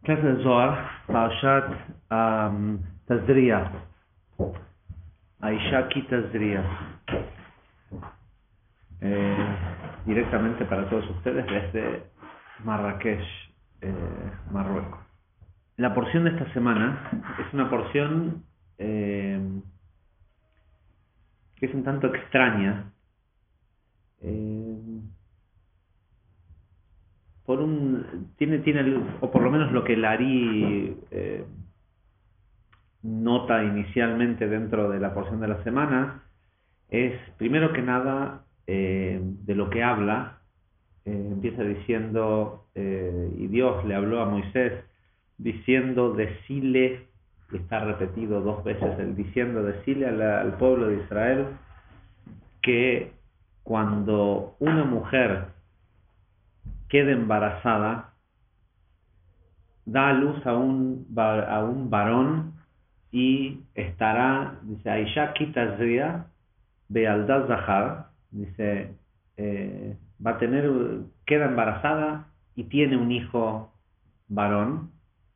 Clase de Zohar, Parashat Tazria, Aishaki Tazria, directamente para todos ustedes desde Marrakech, Marruecos. La porción de esta semana es una porción que es un tanto extraña, o por lo menos lo que el Ari nota inicialmente dentro de la porción de la semana es, primero que nada, de lo que habla. Empieza diciendo, y Dios le habló a Moisés diciendo, decile, y está repetido 2 veces el diciendo, decile al pueblo de Israel que cuando una mujer quede embarazada, da a luz a un varón y estará, dice, Aisha Kitazria Bealdad Zahar, dice, queda embarazada y tiene un hijo varón.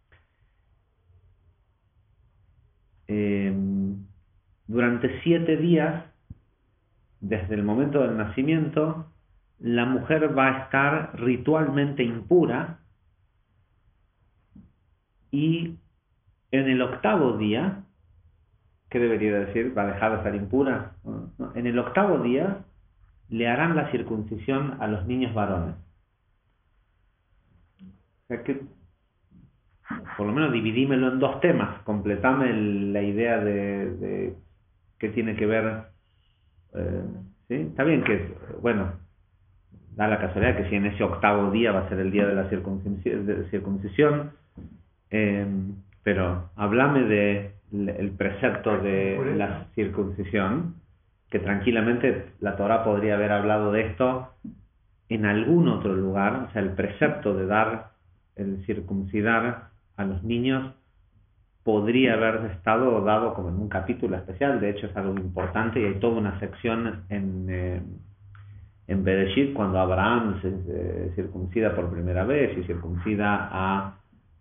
Durante 7 días, desde el momento del nacimiento, la mujer va a estar ritualmente impura, y en el 8º día, ¿qué debería decir? ¿Va a dejar de estar impura? No. En el 8º día le harán la circuncisión a los niños varones. O sea que, por lo menos dividímelo en 2 temas, completame la idea de qué tiene que ver. ¿Sí? Está bien que, bueno, da la casualidad que si en ese 8º día va a ser el día de la circuncisión, pero háblame del precepto de la circuncisión, que tranquilamente la Torá podría haber hablado de esto en algún otro lugar. O sea, el precepto de el circuncidar a los niños podría haber estado dado como en un capítulo especial. De hecho, es algo importante y hay toda una sección en Bereshit, cuando Abraham se circuncida por primera vez y circuncida a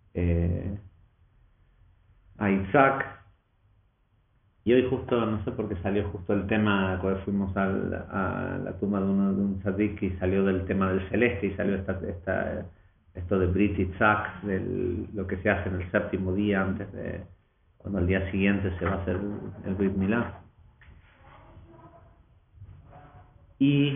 Isaac. Y hoy justo, no sé por qué salió justo el tema, cuando fuimos a la tumba de un tzadik, y salió del tema del celeste, y salió esto de Brit Isaac, de lo que se hace en el 7º día, cuando al día siguiente se va a hacer el Brit Milá. Y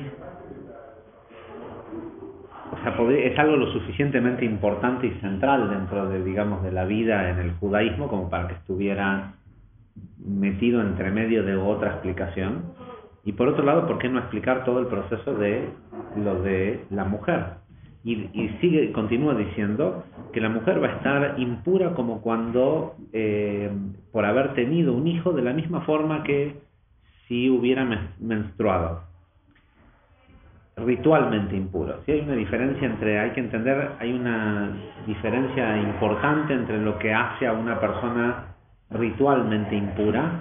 o sea, es algo lo suficientemente importante y central dentro de la vida en el judaísmo como para que estuviera metido entre medio de otra explicación. Y por otro lado, ¿por qué no explicar todo el proceso de lo de la mujer? Y continúa diciendo que la mujer va a estar impura como cuando, por haber tenido un hijo, de la misma forma que si hubiera menstruado. Ritualmente impuro. ¿Sí? Hay una diferencia hay una diferencia importante entre lo que hace a una persona ritualmente impura,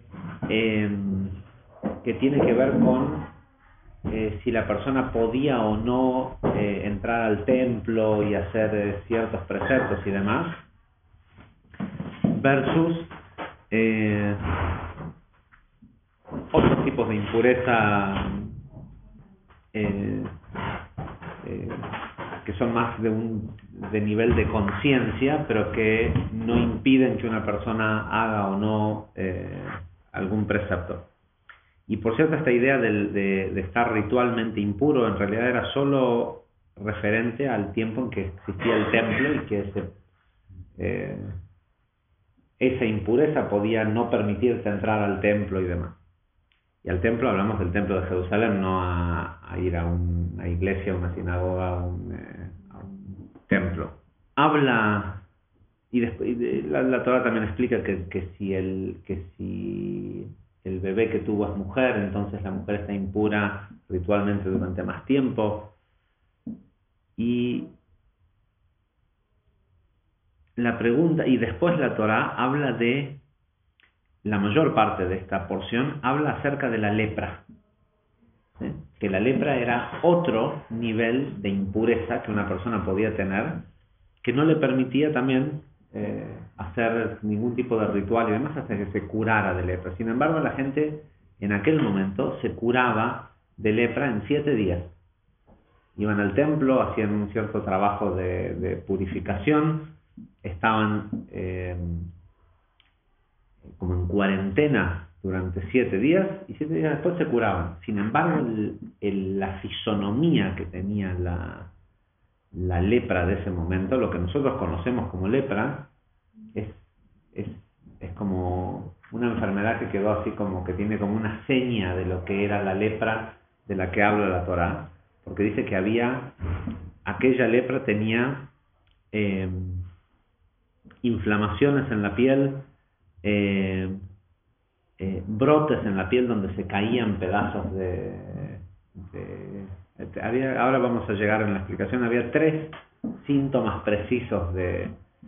que tiene que ver con si la persona podía o no entrar al templo y hacer ciertos preceptos y demás, versus otros tipos de impureza que son más de nivel de conciencia, pero que no impiden que una persona haga o no algún precepto. Y por cierto, esta idea de estar ritualmente impuro en realidad era solo referente al tiempo en que existía el templo, y que esa impureza podía no permitirte entrar al templo y demás. Y al templo hablamos del templo de Jerusalén, no a ir a una iglesia, a una sinagoga, a un templo. Habla, y después la Torá también explica que si el bebé que tuvo es mujer, entonces la mujer está impura ritualmente durante más tiempo. Y la pregunta, y después la Torá habla de, la mayor parte de esta porción habla acerca de la lepra. ¿Sí? Que la lepra era otro nivel de impureza que una persona podía tener, que no le permitía también hacer ningún tipo de ritual y demás hasta que se curara de lepra. Sin embargo, la gente en aquel momento se curaba de lepra en 7 días. Iban al templo, hacían un cierto trabajo de purificación, estaban como en cuarentena durante 7 días y 7 días después se curaban. Sin embargo, la fisonomía que tenía la lepra de ese momento, lo que nosotros conocemos como lepra, es como una enfermedad que quedó así como que tiene como una seña de lo que era la lepra de la que habla la Torá, porque dice que aquella lepra tenía inflamaciones en la piel, brotes en la piel donde se caían pedazos ahora vamos a llegar en la explicación. Había 3 síntomas precisos de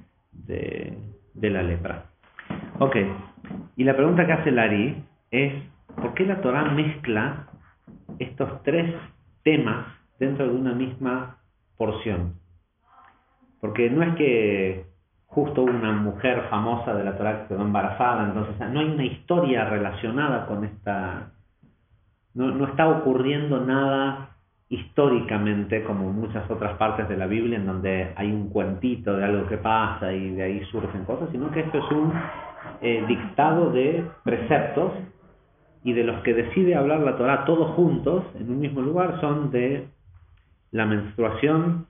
la lepra. Ok, y la pregunta que hace Lari es: ¿por qué la Torá mezcla estos 3 temas dentro de una misma porción? Porque no es que justo una mujer famosa de la Torá que quedó embarazada, entonces no hay una historia relacionada con esta, no está ocurriendo nada históricamente como muchas otras partes de la Biblia en donde hay un cuentito de algo que pasa y de ahí surgen cosas, sino que esto es un dictado de preceptos, y de los que decide hablar la Torá todos juntos en un mismo lugar son de la menstruación,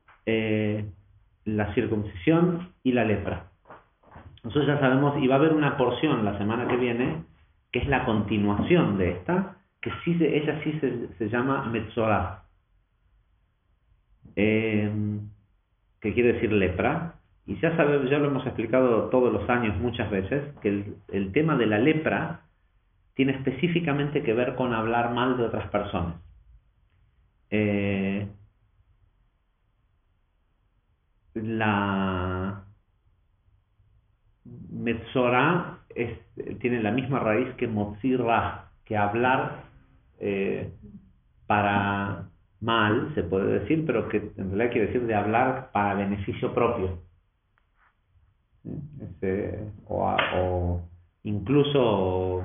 la circuncisión y la lepra. Nosotros ya sabemos, y va a haber una porción la semana que viene que es la continuación de esta, que ella sí se llama Metzorah, que quiere decir lepra. Y ya lo hemos explicado todos los años muchas veces, que el tema de la lepra tiene específicamente que ver con hablar mal de otras personas. La Metzorah tiene la misma raíz que Motzirah, que hablar para mal, se puede decir, pero que en realidad quiere decir de hablar para beneficio propio. O incluso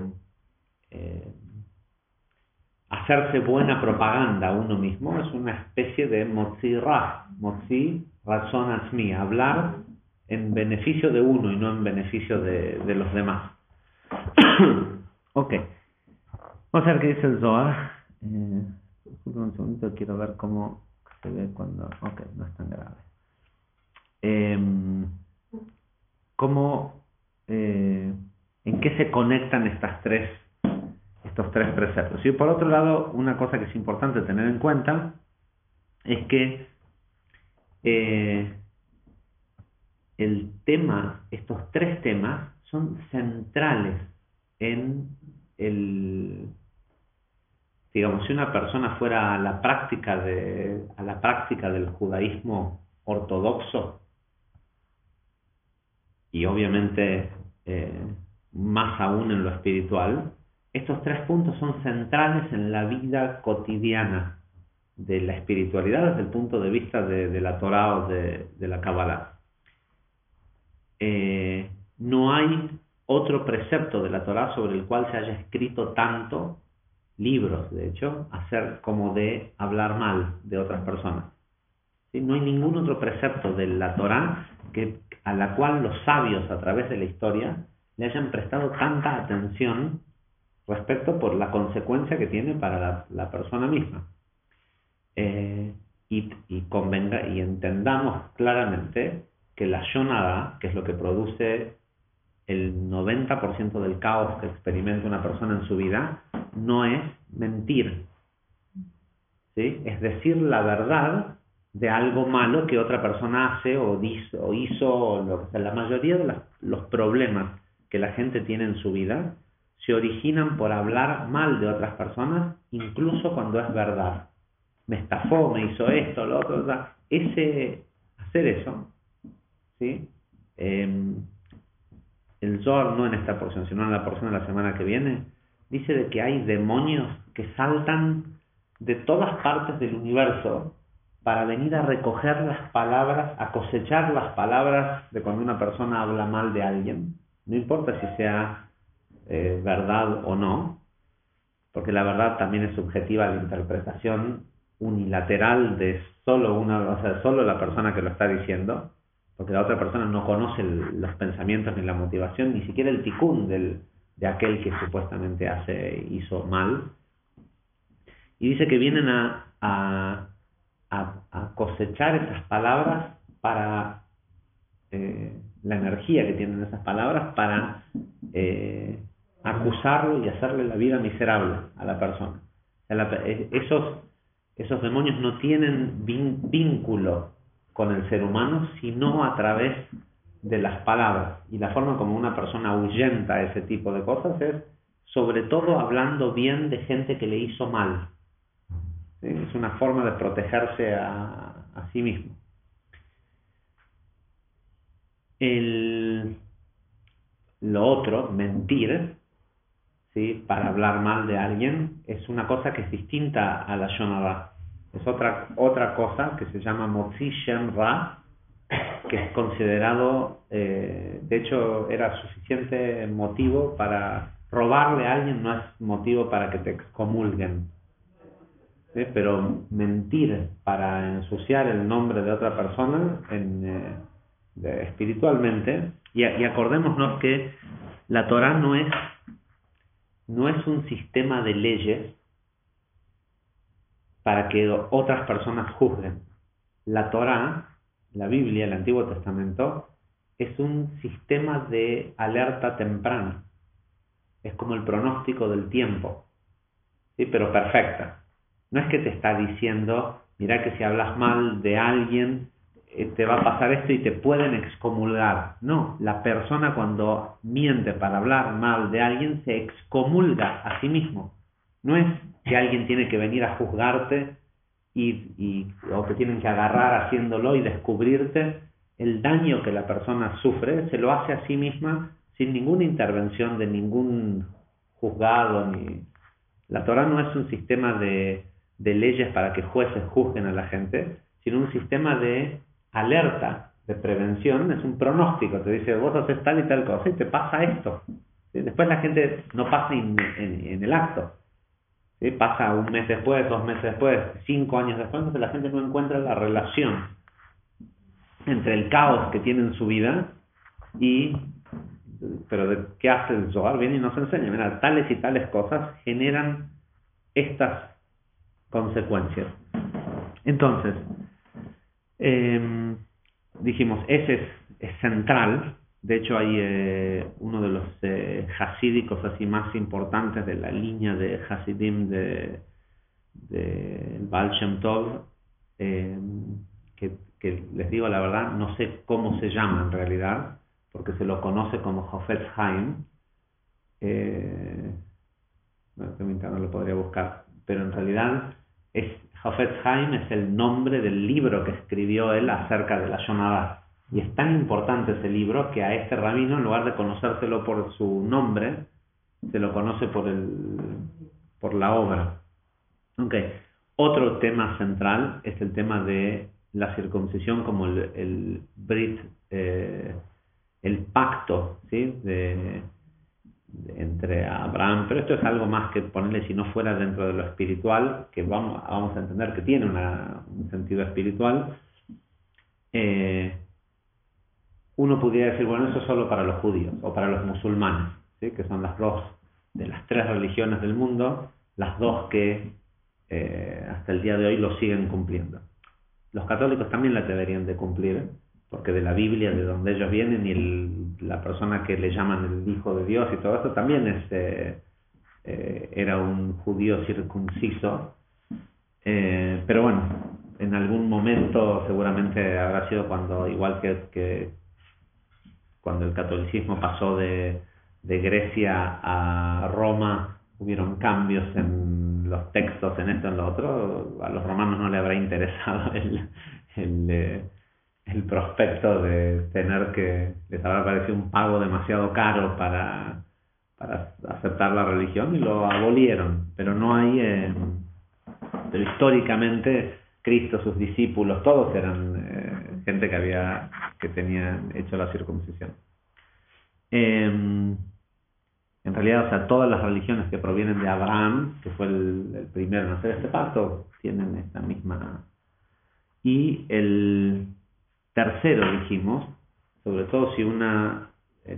hacerse buena propaganda a uno mismo es una especie de Motzirah, razón asmi, hablar en beneficio de uno y no en beneficio de los demás. Ok, vamos a ver qué dice el Zohar. Un segundito, quiero ver cómo se ve cuando... Ok, no es tan grave. ¿En qué se conectan estos 3 preceptos? Y por otro lado, una cosa que es importante tener en cuenta es que estos 3 temas son centrales en digamos, si una persona fuera a la práctica del judaísmo ortodoxo, y obviamente más aún en lo espiritual, estos 3 puntos son centrales en la vida cotidiana de la espiritualidad desde el punto de vista de la Torá o de la Kabbalah. No hay otro precepto de la Torá sobre el cual se haya escrito tanto, libros de hecho, como de hablar mal de otras personas. ¿Sí? No hay ningún otro precepto de la Torá a la cual los sabios a través de la historia le hayan prestado tanta atención respecto por la consecuencia que tiene para la persona misma. Y entendamos claramente que la Shonara, que es lo que produce el 90% del caos que experimenta una persona en su vida, no es mentir, ¿sí? Es decir la verdad de algo malo que otra persona hace o hizo. La mayoría de los problemas que la gente tiene en su vida se originan por hablar mal de otras personas, incluso cuando es verdad. Me estafó, me hizo esto, lo otro, hacer eso, ¿sí? El Zohar, no en esta porción, sino en la porción de la semana que viene, dice de que hay demonios que saltan de todas partes del universo para venir a recoger las palabras, a cosechar las palabras de cuando una persona habla mal de alguien. No importa si sea verdad o no, porque la verdad también es subjetiva a la interpretación unilateral de solo la persona que lo está diciendo, porque la otra persona no conoce los pensamientos ni la motivación, ni siquiera el tikkun de aquel que supuestamente hizo mal. Y dice que vienen a cosechar esas palabras para la energía que tienen esas palabras para acusarlo y hacerle la vida miserable a la persona. Esos demonios no tienen vínculo con el ser humano, sino a través de las palabras. Y la forma como una persona ahuyenta ese tipo de cosas es, sobre todo, hablando bien de gente que le hizo mal. ¿Sí? Es una forma de protegerse a sí mismo. Lo otro, mentir, ¿sí?, para hablar mal de alguien, es una cosa que es distinta a la Lashon Hara. Es otra cosa que se llama Motzi Shem Ra, que es considerado, de hecho era suficiente motivo para robarle a alguien, no es motivo para que te excomulguen. ¿Sí? Pero mentir para ensuciar el nombre de otra persona espiritualmente, y acordémonos que la Torá no es un sistema de leyes para que otras personas juzguen. La Torá, la Biblia, el Antiguo Testamento, es un sistema de alerta temprana. Es como el pronóstico del tiempo, ¿sí?, pero perfecta. No es que te está diciendo, mira que si hablas mal de alguien, te va a pasar esto y te pueden excomulgar. No, la persona cuando miente para hablar mal de alguien se excomulga a sí mismo. No es que alguien tiene que venir a juzgarte o que tienen que agarrar haciéndolo y descubrirte. El daño que la persona sufre se lo hace a sí misma sin ninguna intervención de ningún juzgado. La Torá no es un sistema de leyes para que jueces juzguen a la gente, sino un sistema de alerta, de prevención. Es un pronóstico, te dice, vos haces tal y tal cosa y te pasa esto. ¿Sí? Después la gente no pasa en el acto. ¿Sí? Pasa un mes después, 2 meses después, 5 años después, entonces la gente no encuentra la relación entre el caos que tiene en su vida pero ¿qué hace el Zohar? Viene y nos enseña, mira, tales y tales cosas generan estas consecuencias. Entonces, dijimos, ese es central. De hecho, hay uno de los hasídicos así más importantes de la línea de Hasidim de Baal Shem Tov, que les digo la verdad, no sé cómo se llama en realidad, porque se lo conoce como Hafetz Haim. No lo podría buscar, pero en realidad Hafetz Haim es el nombre del libro que escribió él acerca de la Lashon Hara. Y es tan importante ese libro que a este rabino, en lugar de conocérselo por su nombre, se lo conoce por la obra. Okay. Otro tema central es el tema de la circuncisión como el Brit, el pacto, ¿sí?, entre Abraham, pero esto es algo más que ponerle, si no fuera dentro de lo espiritual, que vamos a entender que tiene un sentido espiritual. Uno pudiera decir, bueno, eso es solo para los judíos o para los musulmanes, ¿sí?, que son las dos de las 3 religiones del mundo, las 2 que hasta el día de hoy lo siguen cumpliendo. Los católicos también la deberían de cumplir, porque de la Biblia, de donde ellos vienen, y la persona que le llaman el Hijo de Dios y todo eso también era un judío circunciso. Pero bueno, en algún momento seguramente habrá sido cuando, igual que cuando el catolicismo pasó de Grecia a Roma, hubieron cambios en los textos, en esto, en lo otro. A los romanos no le habrá interesado el prospecto de tener que, les habrá parecido un pago demasiado caro para aceptar la religión, y lo abolieron. Pero no hay, pero históricamente Cristo, sus discípulos, todos eran gente que tenían hecho la circuncisión. En realidad, o sea, todas las religiones que provienen de Abraham, que fue el primero en hacer este pacto, tienen esta misma. Y el tercero, dijimos, sobre todo si una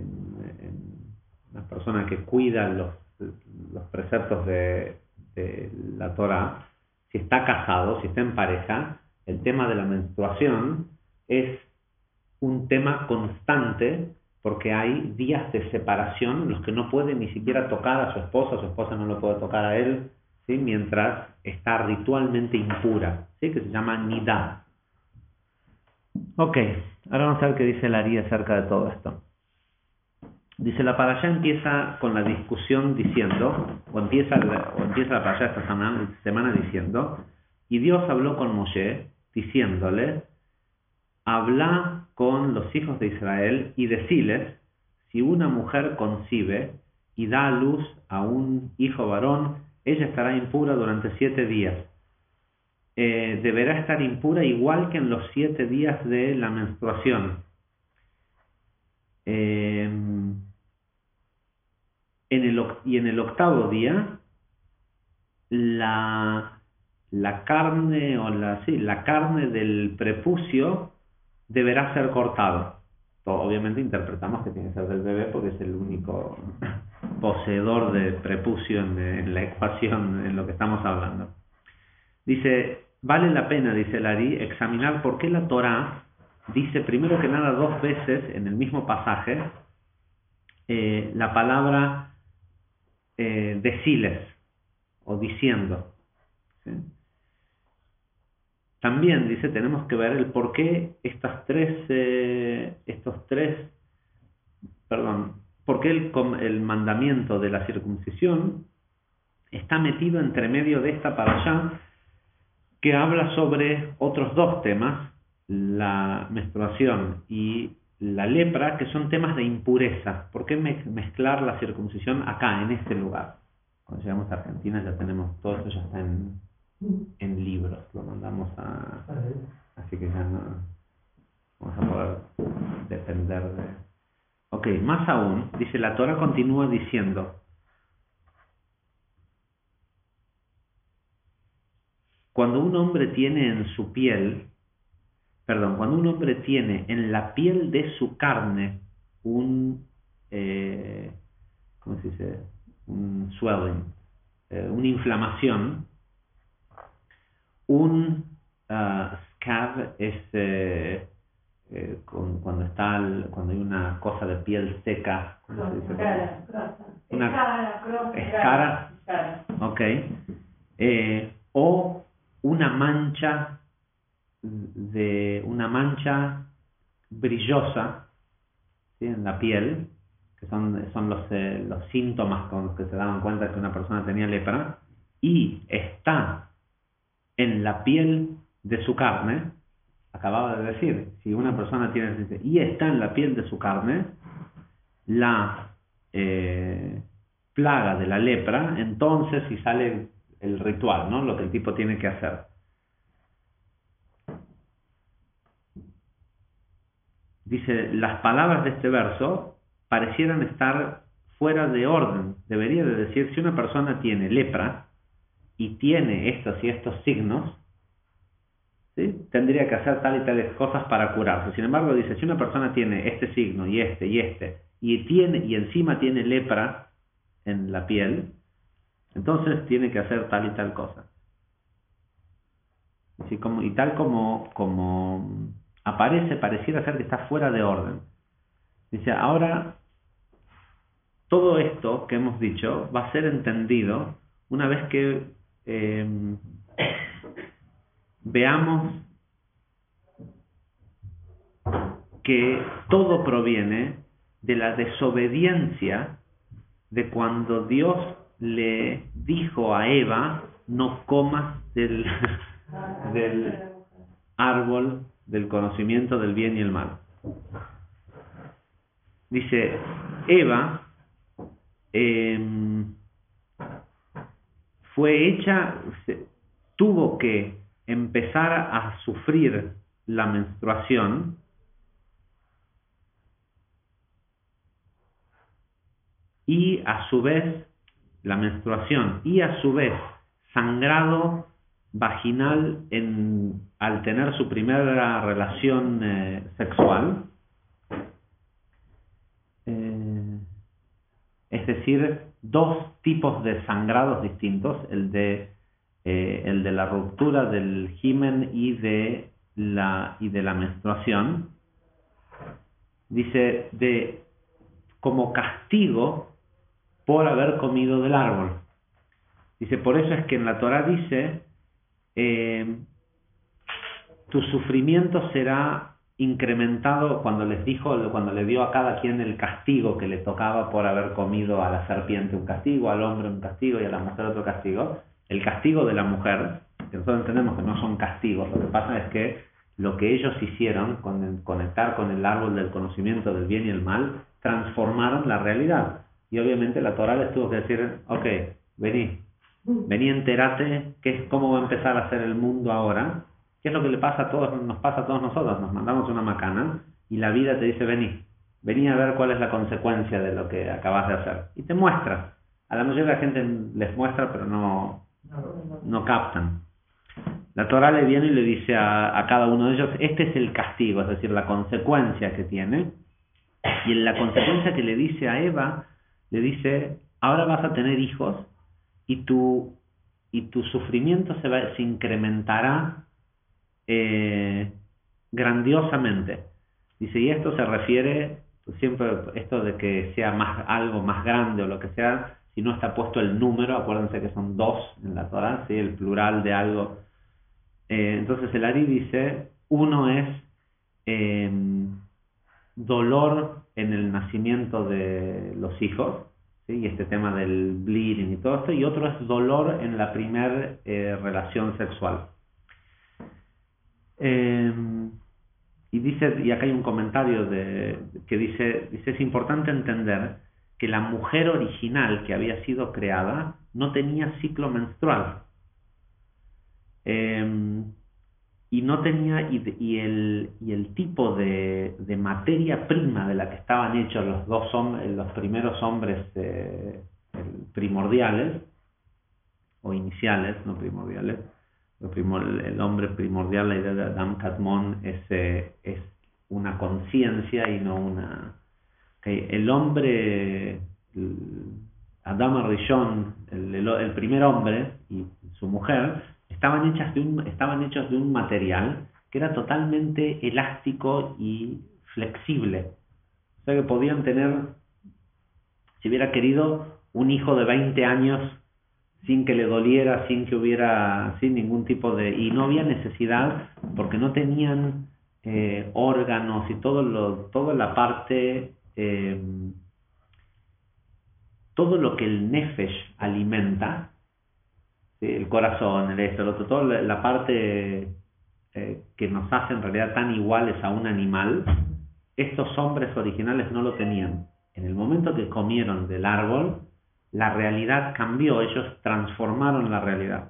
persona que cuida los preceptos de la Torá, si está casado, si está en pareja, el tema de la menstruación es un tema constante, porque hay días de separación en los que no puede ni siquiera tocar a su esposa no lo puede tocar a él, ¿sí? Mientras está ritualmente impura, ¿sí? Que se llama nidá. Ok, ahora vamos a ver qué dice el Ari acerca de todo esto. Dice, la parashá empieza con la discusión diciendo, o empieza la parashá esta semana diciendo, y Dios habló con Moshe, diciéndole, habla con los hijos de Israel y deciles, si una mujer concibe y da a luz a un hijo varón, ella estará impura durante 7 días. Deberá estar impura igual que en los 7 días de la menstruación. En el octavo día, la carne la carne del prepucio deberá ser cortado. Obviamente interpretamos que tiene que ser del bebé porque es el único poseedor de prepucio en la ecuación en lo que estamos hablando. Dice, vale la pena, dice el Ari, examinar por qué la Torá dice primero que nada 2 veces en el mismo pasaje la palabra deciles o diciendo. ¿Sí? También dice, tenemos que ver el por qué por qué el mandamiento de la circuncisión está metido entre medio de esta parashá que habla sobre otros 2 temas, la menstruación y la lepra, que son temas de impureza. ¿Por qué mezclar la circuncisión acá, en este lugar? Cuando llegamos a Argentina ya tenemos, todo esto ya está en libros, lo mandamos así que ya no vamos a poder depender de. Ok, más aún, dice, la Torá continúa diciendo, cuando un hombre tiene en la piel de su carne un ¿cómo se dice? Un swelling, una inflamación. Un scab es cuando hay una cosa de piel seca, ¿cómo se dice? Escara, ok, o una mancha brillosa, ¿sí? En la piel, que son los síntomas con los que se daban cuenta que una persona tenía lepra, y está en la piel de su carne. Acababa de decir, si una persona tiene y está en la piel de su carne la plaga de la lepra, entonces si sale el ritual, ¿no? Lo que el tipo tiene que hacer. Dice, las palabras de este verso parecieran estar fuera de orden. Debería de decir, si una persona tiene lepra y tiene estos y estos signos, ¿sí? Tendría que hacer tal y tales cosas para curarse. Sin embargo, dice, si una persona tiene este signo y y encima tiene lepra en la piel, entonces tiene que hacer tal y tal cosa. Así tal como pareciera ser que está fuera de orden. Dice, ahora, todo esto que hemos dicho va a ser entendido una vez que veamos que todo proviene de la desobediencia de cuando Dios le dijo a Eva, no comas del árbol del conocimiento del bien y el mal. Dice, Eva tuvo que empezar a sufrir la menstruación y a su vez la menstruación y a su vez sangrado vaginal al tener su primera relación sexual, es decir, dos tipos de sangrados distintos, el de la ruptura del himen y de la menstruación. Dice, como castigo por haber comido del árbol. Dice, por eso es que en la Torá dice, tu sufrimiento será incrementado cuando le dio a cada quien el castigo que le tocaba por haber comido a la serpiente un castigo, al hombre un castigo y a la mujer otro castigo. El castigo de la mujer, que nosotros entendemos que no son castigos, lo que pasa es que lo que ellos hicieron con conectar con el árbol del conocimiento del bien y el mal, transformaron la realidad. Y obviamente la Torá les tuvo que decir, ok, vení, entérate cómo va a empezar a ser el mundo ahora, qué es lo que nos pasa a todos nosotros, nos mandamos una macana y la vida te dice, vení a ver cuál es la consecuencia de lo que acabas de hacer. Y te muestra. A la mayoría de la gente les muestra, pero no captan. La Torá le viene y le dice a cada uno de ellos, este es el castigo, es decir, la consecuencia que tiene. Y en la consecuencia que le dice a Eva, le dice, ahora vas a tener hijos y tu sufrimiento se incrementará grandiosamente. Dice, y esto se refiere, siempre esto de que sea algo más grande o lo que sea, si no está puesto el número, acuérdense que son dos en la Torá, ¿sí? El plural de algo. Entonces el Ari dice, uno es dolor en el nacimiento de los hijos, ¿sí? Y este tema del bleeding y todo esto, y otro es dolor en la primer relación sexual. Y dice, y acá hay un comentario que dice, es importante entender que la mujer original que había sido creada no tenía ciclo menstrual. Y no tenía, y el tipo de materia prima de la que estaban hechos los primeros hombres primordiales, o iniciales, no primordiales. El hombre primordial, la idea de Adam Kadmon, es una conciencia y no una... El hombre, Adam Arishon, el primer hombre y su mujer, estaban hechos de un material que era totalmente elástico y flexible. O sea que podían tener, si hubiera querido, un hijo de 20 años sin que le doliera, sin ningún tipo de... Y no había necesidad, porque no tenían órganos y toda la parte... todo lo que el nefesh alimenta, ¿sí? El corazón, el otro, toda la parte que nos hace en realidad tan iguales a un animal, estos hombres originales no lo tenían. En el momento que comieron del árbol, la realidad cambió, ellos transformaron la realidad.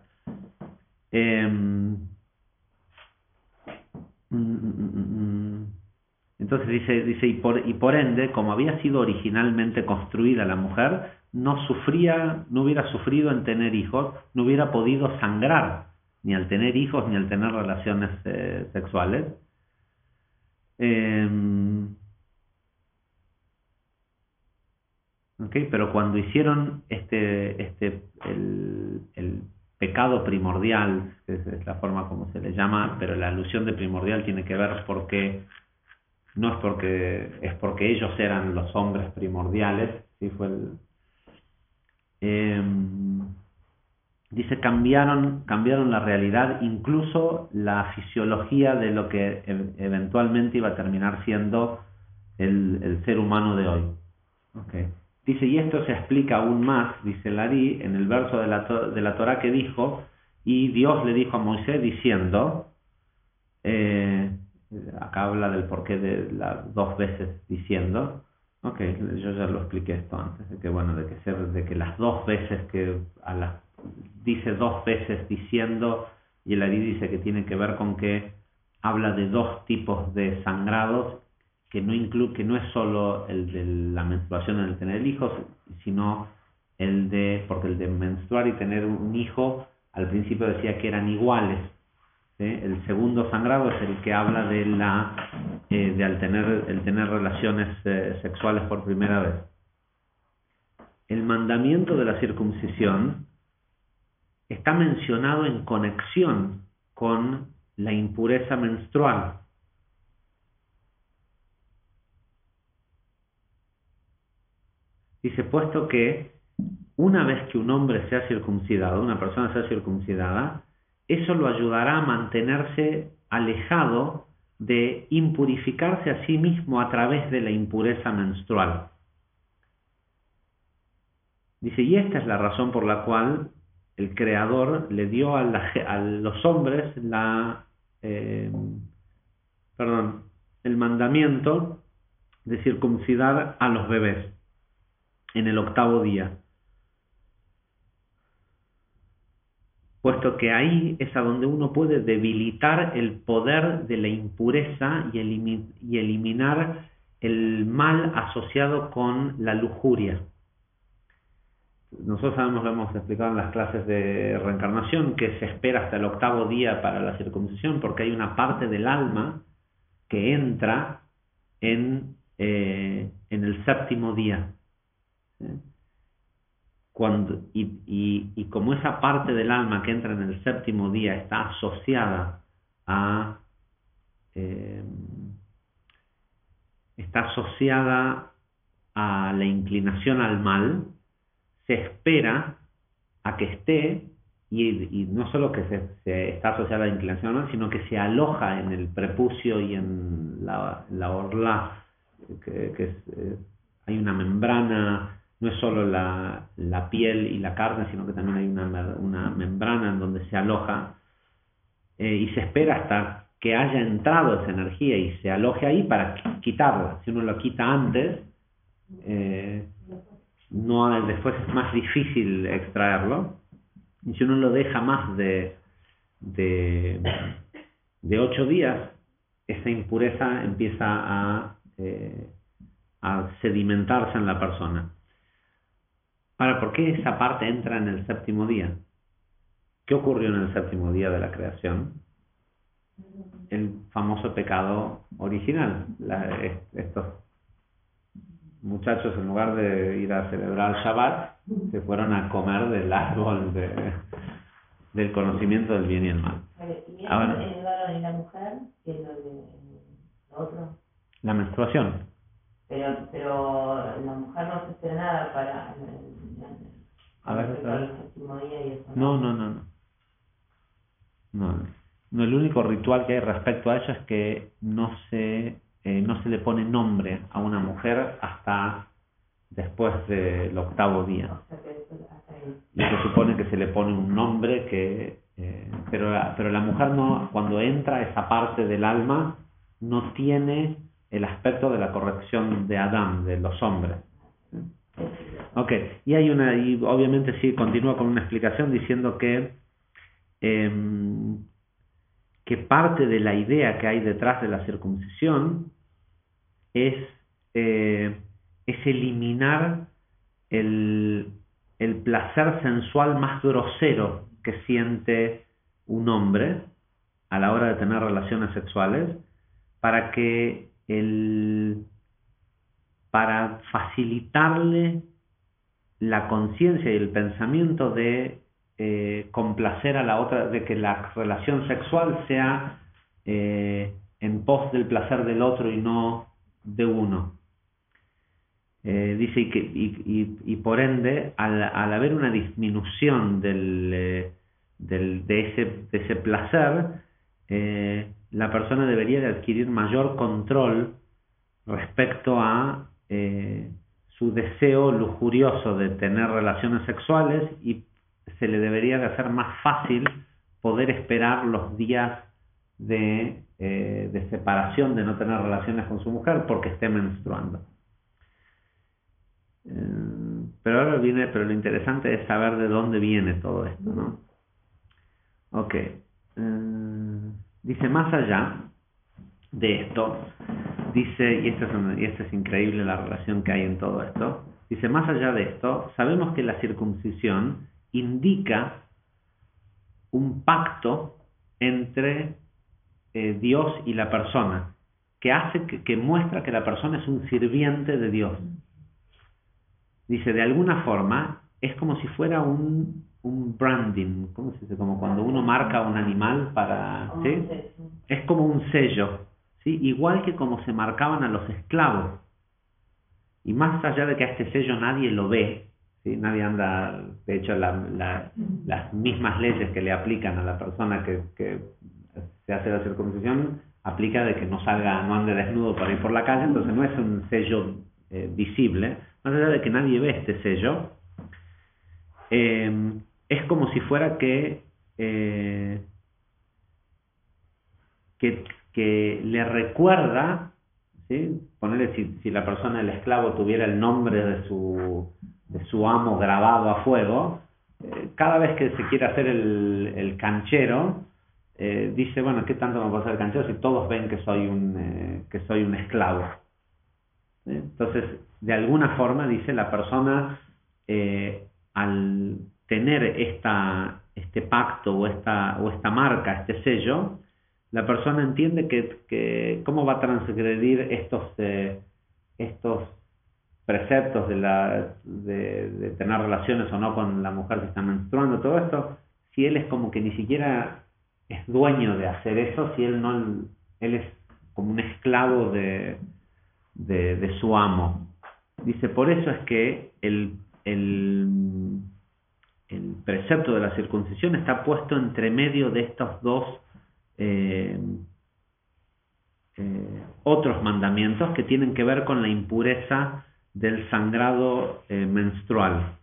Entonces dice y por ende, como había sido originalmente construida la mujer, no hubiera sufrido en tener hijos, no hubiera podido sangrar ni al tener hijos ni al tener relaciones sexuales. Okay, pero cuando hicieron el pecado primordial, que es la forma como se le llama, pero la alusión de primordial tiene que ver porque es porque ellos eran los hombres primordiales, ¿sí? Dice cambiaron la realidad, incluso la fisiología de lo que eventualmente iba a terminar siendo el ser humano de hoy. Okay. Dice, y esto se explica aún más, dice el Ari, en el verso de la Torá que dijo, y Dios le dijo a Moisés diciendo, acá habla del porqué de las dos veces diciendo, yo ya lo expliqué esto antes, de que las dos veces dice dos veces diciendo, y el Ari dice que tiene que ver con que habla de dos tipos de sangrados, que no es solo el de la menstruación en el tener hijos, sino porque el de menstruar y tener un hijo, al principio decía que eran iguales. ¿Sí? El segundo sangrado es el que habla de el tener relaciones sexuales por primera vez. El mandamiento de la circuncisión está mencionado en conexión con la impureza menstrual. Dice, puesto que una vez que un hombre sea circuncidado, una persona sea circuncidada, eso lo ayudará a mantenerse alejado de impurificarse a sí mismo a través de la impureza menstrual. Dice, y esta es la razón por la cual el Creador le dio a los hombres el mandamiento de circuncidar a los bebés en el 8º día. Puesto que ahí es a donde uno puede debilitar el poder de la impureza y eliminar el mal asociado con la lujuria. Nosotros sabemos, lo hemos explicado en las clases de reencarnación, que se espera hasta el 8º día para la circuncisión, porque hay una parte del alma que entra en el 7º día. Y como esa parte del alma que entra en el 7º día está asociada a la inclinación al mal, se espera a que esté, y no solo que se está asociada a la inclinación al mal, sino que se aloja en el prepucio y en la orla, hay una membrana. No es solo la piel y la carne, sino que también hay una membrana en donde se aloja, y se espera hasta que haya entrado esa energía y se aloje ahí para quitarla. Si uno lo quita antes, después es más difícil extraerlo. Y si uno lo deja más de 8 días, esa impureza empieza a sedimentarse en la persona. Ahora, ¿por qué esa parte entra en el 7º día? ¿Qué ocurrió en el 7º día de la creación? El famoso pecado original. Estos muchachos, en lugar de ir a celebrar el Shabbat, se fueron a comer del árbol del conocimiento del bien y el mal. Ahora, el varón y la mujer, que es lo otro. La menstruación. Pero la mujer no se espera nada para el 7º día y eso. No, el único ritual que hay respecto a eso es que no se le pone nombre a una mujer hasta después del 8º día. Y se supone que se le pone un nombre pero la mujer no, cuando entra esa parte del alma, no tiene el aspecto de la corrección de Adán, de los hombres. Ok, y obviamente sí continúa con una explicación diciendo que parte de la idea que hay detrás de la circuncisión es eliminar el placer sensual más grosero que siente un hombre a la hora de tener relaciones sexuales, para facilitarle la conciencia y el pensamiento de complacer a la otra, de que la relación sexual sea en pos del placer del otro y no de uno. Dice y por ende, al haber una disminución de ese placer, la persona debería de adquirir mayor control respecto a su deseo lujurioso de tener relaciones sexuales, y se le debería de hacer más fácil poder esperar los días de separación, de no tener relaciones con su mujer porque esté menstruando. Pero lo interesante es saber de dónde viene todo esto, ¿no? Ok, dice, más allá de esto, dice, y esto es increíble la relación que hay en todo esto, dice, más allá de esto, sabemos que la circuncisión indica un pacto entre Dios y la persona, que muestra que la persona es un sirviente de Dios. Dice, de alguna forma, es como si fuera un branding, ¿cómo se dice? Como cuando uno marca un animal para... ¿sí? Es como un sello, ¿sí? Igual que como se marcaban a los esclavos. Y más allá de que a este sello nadie lo ve, ¿sí? Nadie anda, de hecho las mismas leyes que le aplican a la persona que se hace la circuncisión, aplica de que no ande desnudo por ahí por la calle, entonces no es un sello visible, más allá de que nadie ve este sello, es como si fuera que le recuerda, ¿sí? Ponerle, si la persona, el esclavo, tuviera el nombre de su amo grabado a fuego, cada vez que se quiere hacer el canchero, dice, bueno, ¿qué tanto me puedo hacer el canchero si todos ven que soy un esclavo? Entonces, de alguna forma, dice, la persona, al tener este pacto o esta marca, este sello, la persona entiende que cómo va a transgredir estos preceptos de tener relaciones o no con la mujer que está menstruando, todo esto, si él es como que ni siquiera es dueño de hacer eso, si él es como un esclavo de su amo. Dice, por eso es que el precepto de la circuncisión está puesto entre medio de estos dos otros mandamientos que tienen que ver con la impureza del sangrado menstrual.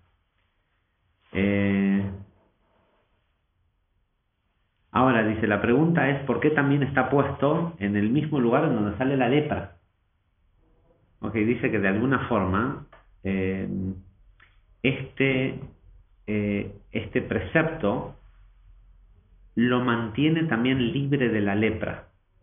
Ahora dice, la pregunta es ¿por qué también está puesto en el mismo lugar en donde sale la lepra? Dice que de alguna forma este precepto lo mantiene también libre de la lepra.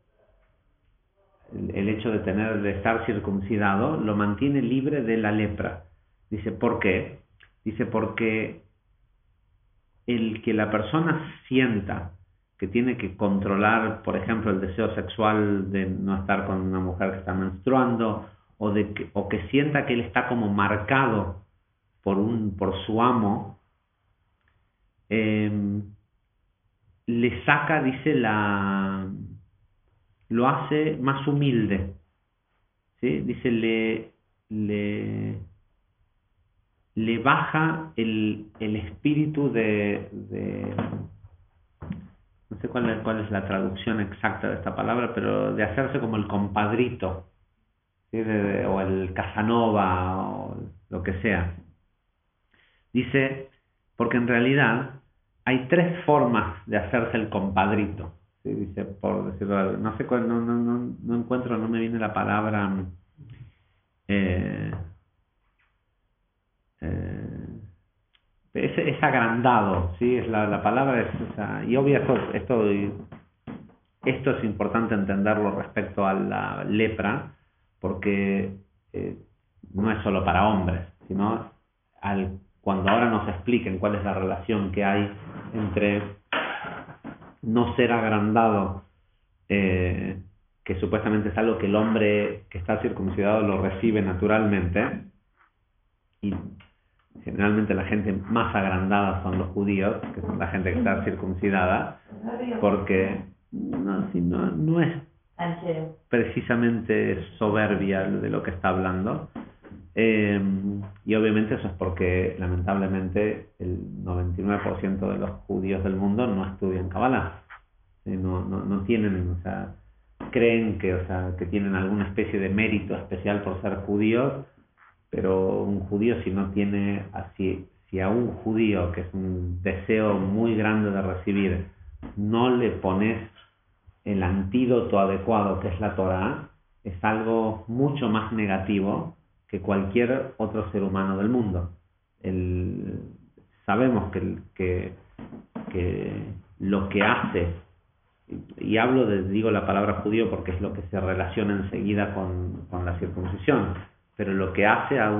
El hecho de estar circuncidado lo mantiene libre de la lepra. Dice, ¿por qué? Dice, porque el que la persona sienta que tiene que controlar, por ejemplo, el deseo sexual de no estar con una mujer que está menstruando, o que sienta que él está como marcado por su amo, le saca, dice, lo hace más humilde, ¿sí? Dice, le baja el espíritu no sé cuál es la traducción exacta de esta palabra, pero de hacerse como el compadrito, ¿sí? O el Casanova, o lo que sea. Dice, porque en realidad hay tres formas de hacerse el compadrito, ¿sí? Dice, por decirlo algo, no sé cuál, no encuentro, no me viene la palabra, es agrandado, ¿sí? La palabra es esa, y obvio esto es importante entenderlo respecto a la lepra, porque no es solo para hombres, sino cuando ahora nos expliquen cuál es la relación que hay entre no ser agrandado, que supuestamente es algo que el hombre que está circuncidado lo recibe naturalmente, y generalmente la gente más agrandada son los judíos, que son la gente que está circuncidada, porque no es precisamente soberbia de lo que está hablando. Y obviamente eso es porque lamentablemente el 99% de los judíos del mundo no estudian Kabbalah, no tienen, creen que tienen alguna especie de mérito especial por ser judíos, pero un judío, si no tiene si a un judío, que es un deseo muy grande de recibir, no le pones el antídoto adecuado, que es la Torá, es algo mucho más negativo que cualquier otro ser humano del mundo. Sabemos que lo que hace y hablo digo la palabra judío porque es lo que se relaciona enseguida con la circuncisión, pero lo que hace a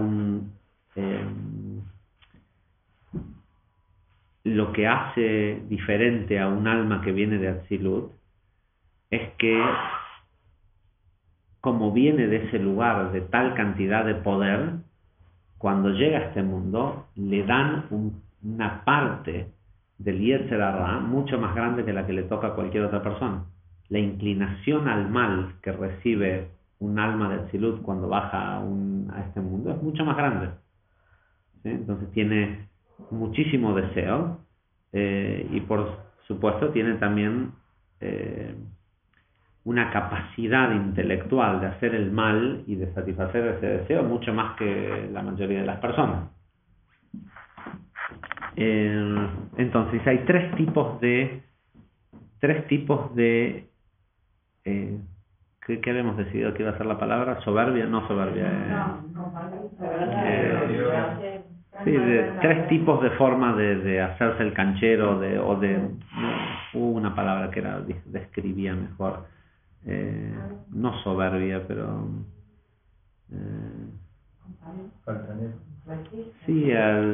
lo que hace diferente a un alma que viene de Atzilut es que, como viene de ese lugar de tal cantidad de poder, cuando llega a este mundo le dan una parte del Yetzer Hara mucho más grande que la que le toca a cualquier otra persona. La inclinación al mal que recibe un alma de Atzilut cuando baja a este mundo es mucho más grande, ¿sí? Entonces tiene muchísimo deseo, y por supuesto tiene también una capacidad intelectual de hacer el mal y de satisfacer ese deseo mucho más que la mayoría de las personas. Entonces hay tres tipos de ¿qué habíamos decidido que iba a ser la palabra? Soberbia, no soberbia. Sí, tres tipos de forma de hacerse el canchero, hubo una palabra que describía mejor, no soberbia, pero sí,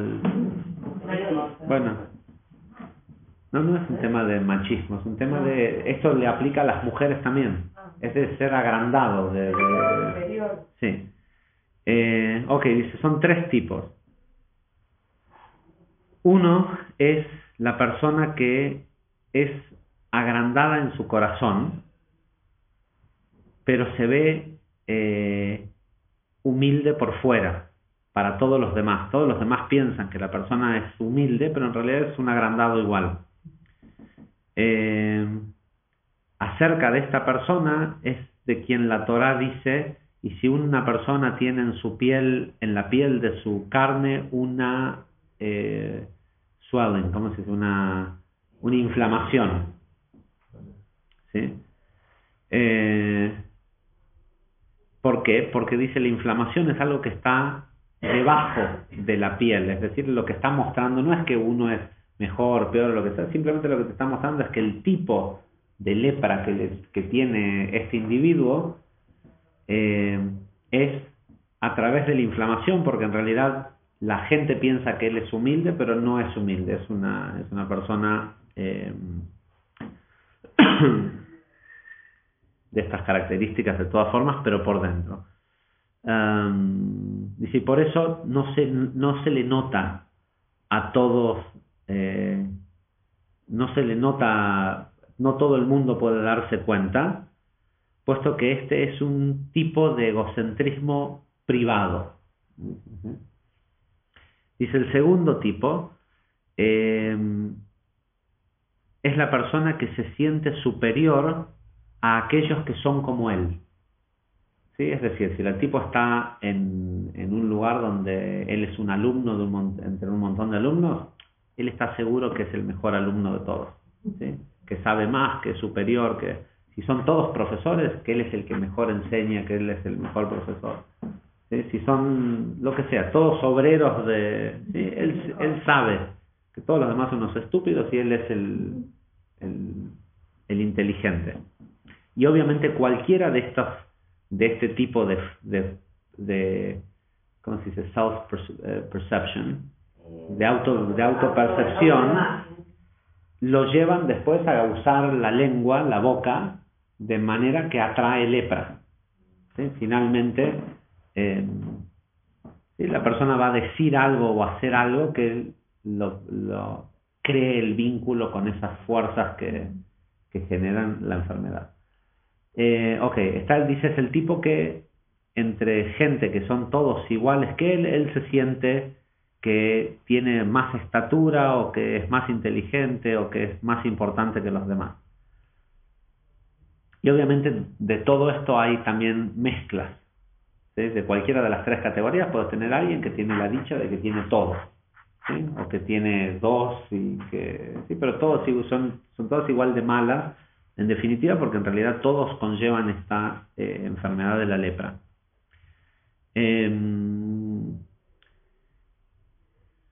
bueno, no es un tema de machismo, es un tema esto le aplica a las mujeres también, es de ser agrandado, sí. Ok, dice, son tres tipos. Uno es la persona que es agrandada en su corazón, pero se ve humilde por fuera para todos los demás. Todos los demás piensan que la persona es humilde, pero en realidad es un agrandado igual. Acerca de esta persona es de quien la Torá dice: y si una persona tiene en la piel de su carne una swelling, ¿cómo se dice? Una inflamación, ¿sí? ¿Por qué? Porque dice la inflamación es algo que está debajo de la piel, es decir, lo que está mostrando no es que uno es mejor, peor, lo que sea, simplemente lo que te está mostrando es que el tipo de lepra que tiene este individuo es a través de la inflamación, porque en realidad la gente piensa que él es humilde, pero no es humilde, es una persona de estas características de todas formas, pero por dentro. Dice, por eso no se le nota a todos, no se le nota, no todo el mundo puede darse cuenta, puesto que este es un tipo de egocentrismo privado. Dice, el segundo tipo es la persona que se siente superior a aquellos que son como él. ¿Sí? Es decir, si el tipo está en un lugar donde él es un alumno entre un montón de alumnos, él está seguro que es el mejor alumno de todos, ¿sí? Que sabe más, que es superior, que si son todos profesores, que él es el que mejor enseña, que él es el mejor profesor, ¿sí? Si son, lo que sea, todos obreros ¿sí? Él sabe que todos los demás son unos estúpidos y él es el inteligente. Y obviamente cualquiera de este tipo de ¿cómo se dice? Self-perception, de autopercepción, lo llevan después a usar la lengua, la boca, de manera que atrae lepra, ¿sí? Finalmente, ¿sí? La persona va a decir algo o hacer algo que lo cree el vínculo con esas fuerzas que generan la enfermedad. Ok, dice, es el tipo que entre gente que son todos iguales que él se siente que tiene más estatura o que es más inteligente o que es más importante que los demás. Y obviamente de todo esto hay también mezclas, ¿sí? De cualquiera de las tres categorías puedes tener a alguien que tiene la dicha de que tiene todo, ¿sí? O que tiene dos, sí, pero todos son todos igual de malas, en definitiva, porque en realidad todos conllevan esta enfermedad de la lepra.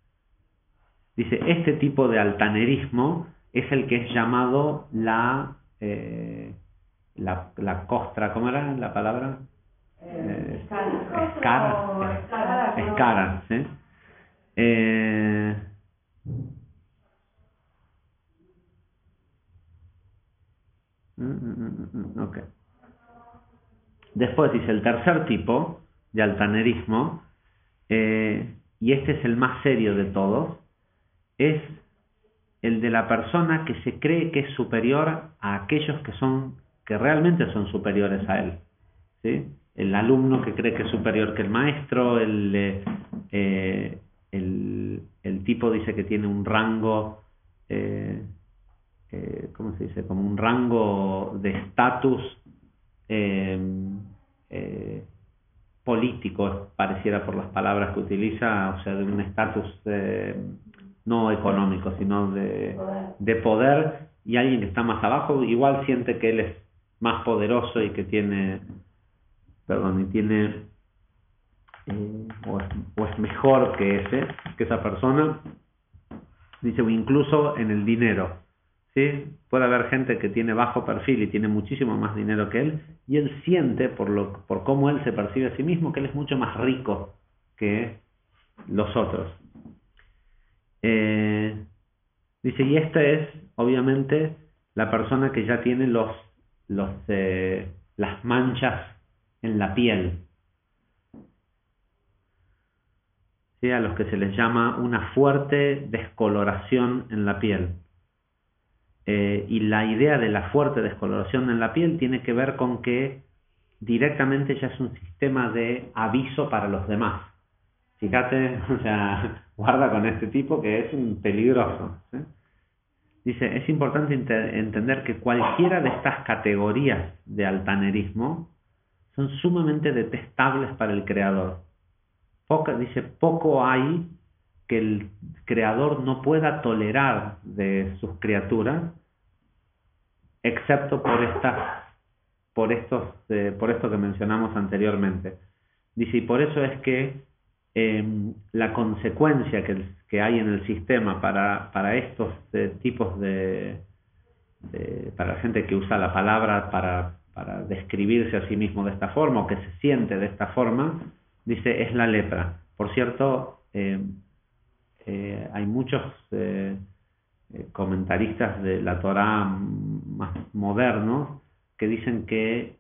Dice, este tipo de altanerismo es el que es llamado la la costra, ¿cómo era la palabra? Escara, ¿sí? Okay. Después dice el tercer tipo de altanerismo, y este es el más serio de todos, es el de la persona que se cree que es superior a aquellos que realmente son superiores a él, ¿sí? El alumno que cree que es superior que el maestro, el tipo dice que tiene un rango, ¿cómo se dice? Como un rango de estatus político, pareciera por las palabras que utiliza, o sea, de un estatus no económico, sino de poder, y alguien que está más abajo igual siente que él es más poderoso y que tiene, o es mejor que esa persona. Dice, o incluso en el dinero, ¿sí? Puede haber gente que tiene bajo perfil y tiene muchísimo más dinero que él, y él siente, por cómo él se percibe a sí mismo, que él es mucho más rico que los otros. Dice, y esta es, obviamente, la persona que ya tiene las manchas en la piel, ¿sí? A los que se les llama una fuerte descoloración en la piel. Y la idea de la fuerte descoloración en la piel tiene que ver con que directamente ya es un sistema de aviso para los demás. Fíjate, o sea, guarda con este tipo que es un peligroso, ¿sí? Dice, es importante entender que cualquiera de estas categorías de altanerismo son sumamente detestables para el creador. Poco hay que el creador no pueda tolerar de sus criaturas, excepto por esto que mencionamos anteriormente. Dice, y por eso es que la consecuencia que hay en el sistema para estos tipos para la gente que usa la palabra para describirse a sí mismo de esta forma, o que se siente de esta forma, dice, es la lepra. Por cierto, hay muchos comentaristas de la Torá más modernos que dicen que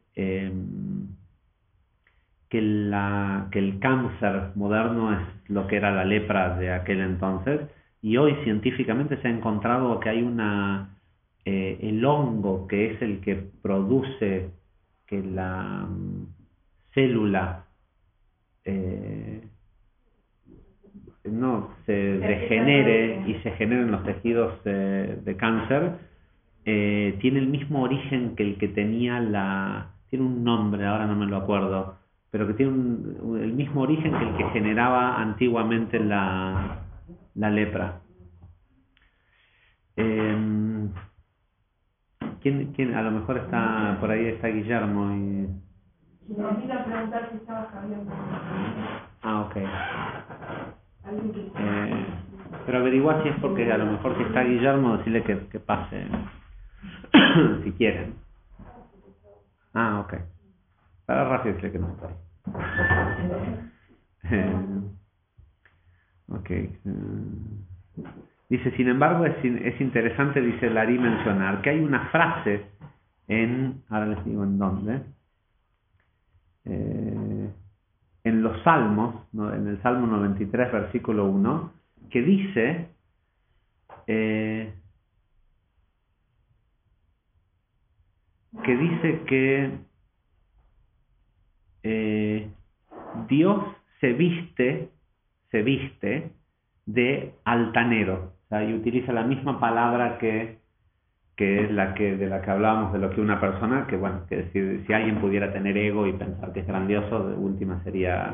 el cáncer moderno es lo que era la lepra de aquel entonces, y hoy científicamente se ha encontrado que hay el hongo que es el que produce que la célula no se degenere y se generen los tejidos de cáncer, tiene el mismo origen que el que tenía tiene un nombre, ahora no me lo acuerdo, pero que tiene el mismo origen que el que generaba antiguamente la lepra. ¿Quién? A lo mejor está por ahí, está Guillermo y... Me iba a preguntar si estaba Javier. Ok. Pero averigua si es porque a lo mejor si está Guillermo, decirle que pase si quieren. Ok. Para Rafa decirle que no estoy. Ok. Dice, sin embargo, es interesante, dice Larí, mencionar que hay una frase ahora les digo en dónde, en los Salmos, ¿no? En el Salmo 93, versículo 1, que dice, que Dios se viste de altanero, o sea, y utiliza la misma palabra que es de la que hablábamos, de lo que una persona, que bueno, que si alguien pudiera tener ego y pensar que es grandioso, de última sería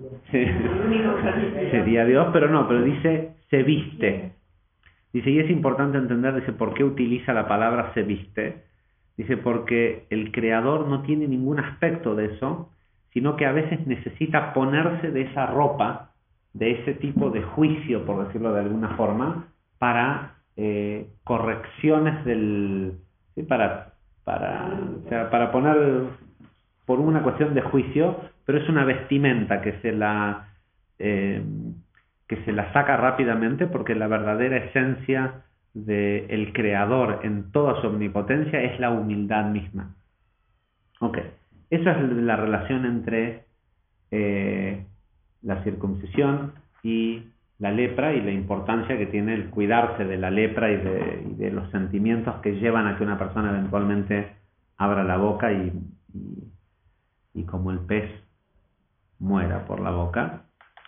Dios, pero dice se viste. Dice, y es importante entender, dice, ¿por qué utiliza la palabra se viste? Dice, porque el creador no tiene ningún aspecto de eso, sino que a veces necesita ponerse de esa ropa, de ese tipo de juicio, por decirlo de alguna forma, para correcciones para o sea, para poner por una cuestión de juicio, pero es una vestimenta que se la saca rápidamente, porque la verdadera esencia del Creador en toda su omnipotencia es la humildad misma. Ok, esa es la relación entre la circuncisión y la lepra, y la importancia que tiene el cuidarse de la lepra y de los sentimientos que llevan a que una persona eventualmente abra la boca y como el pez muera por la boca.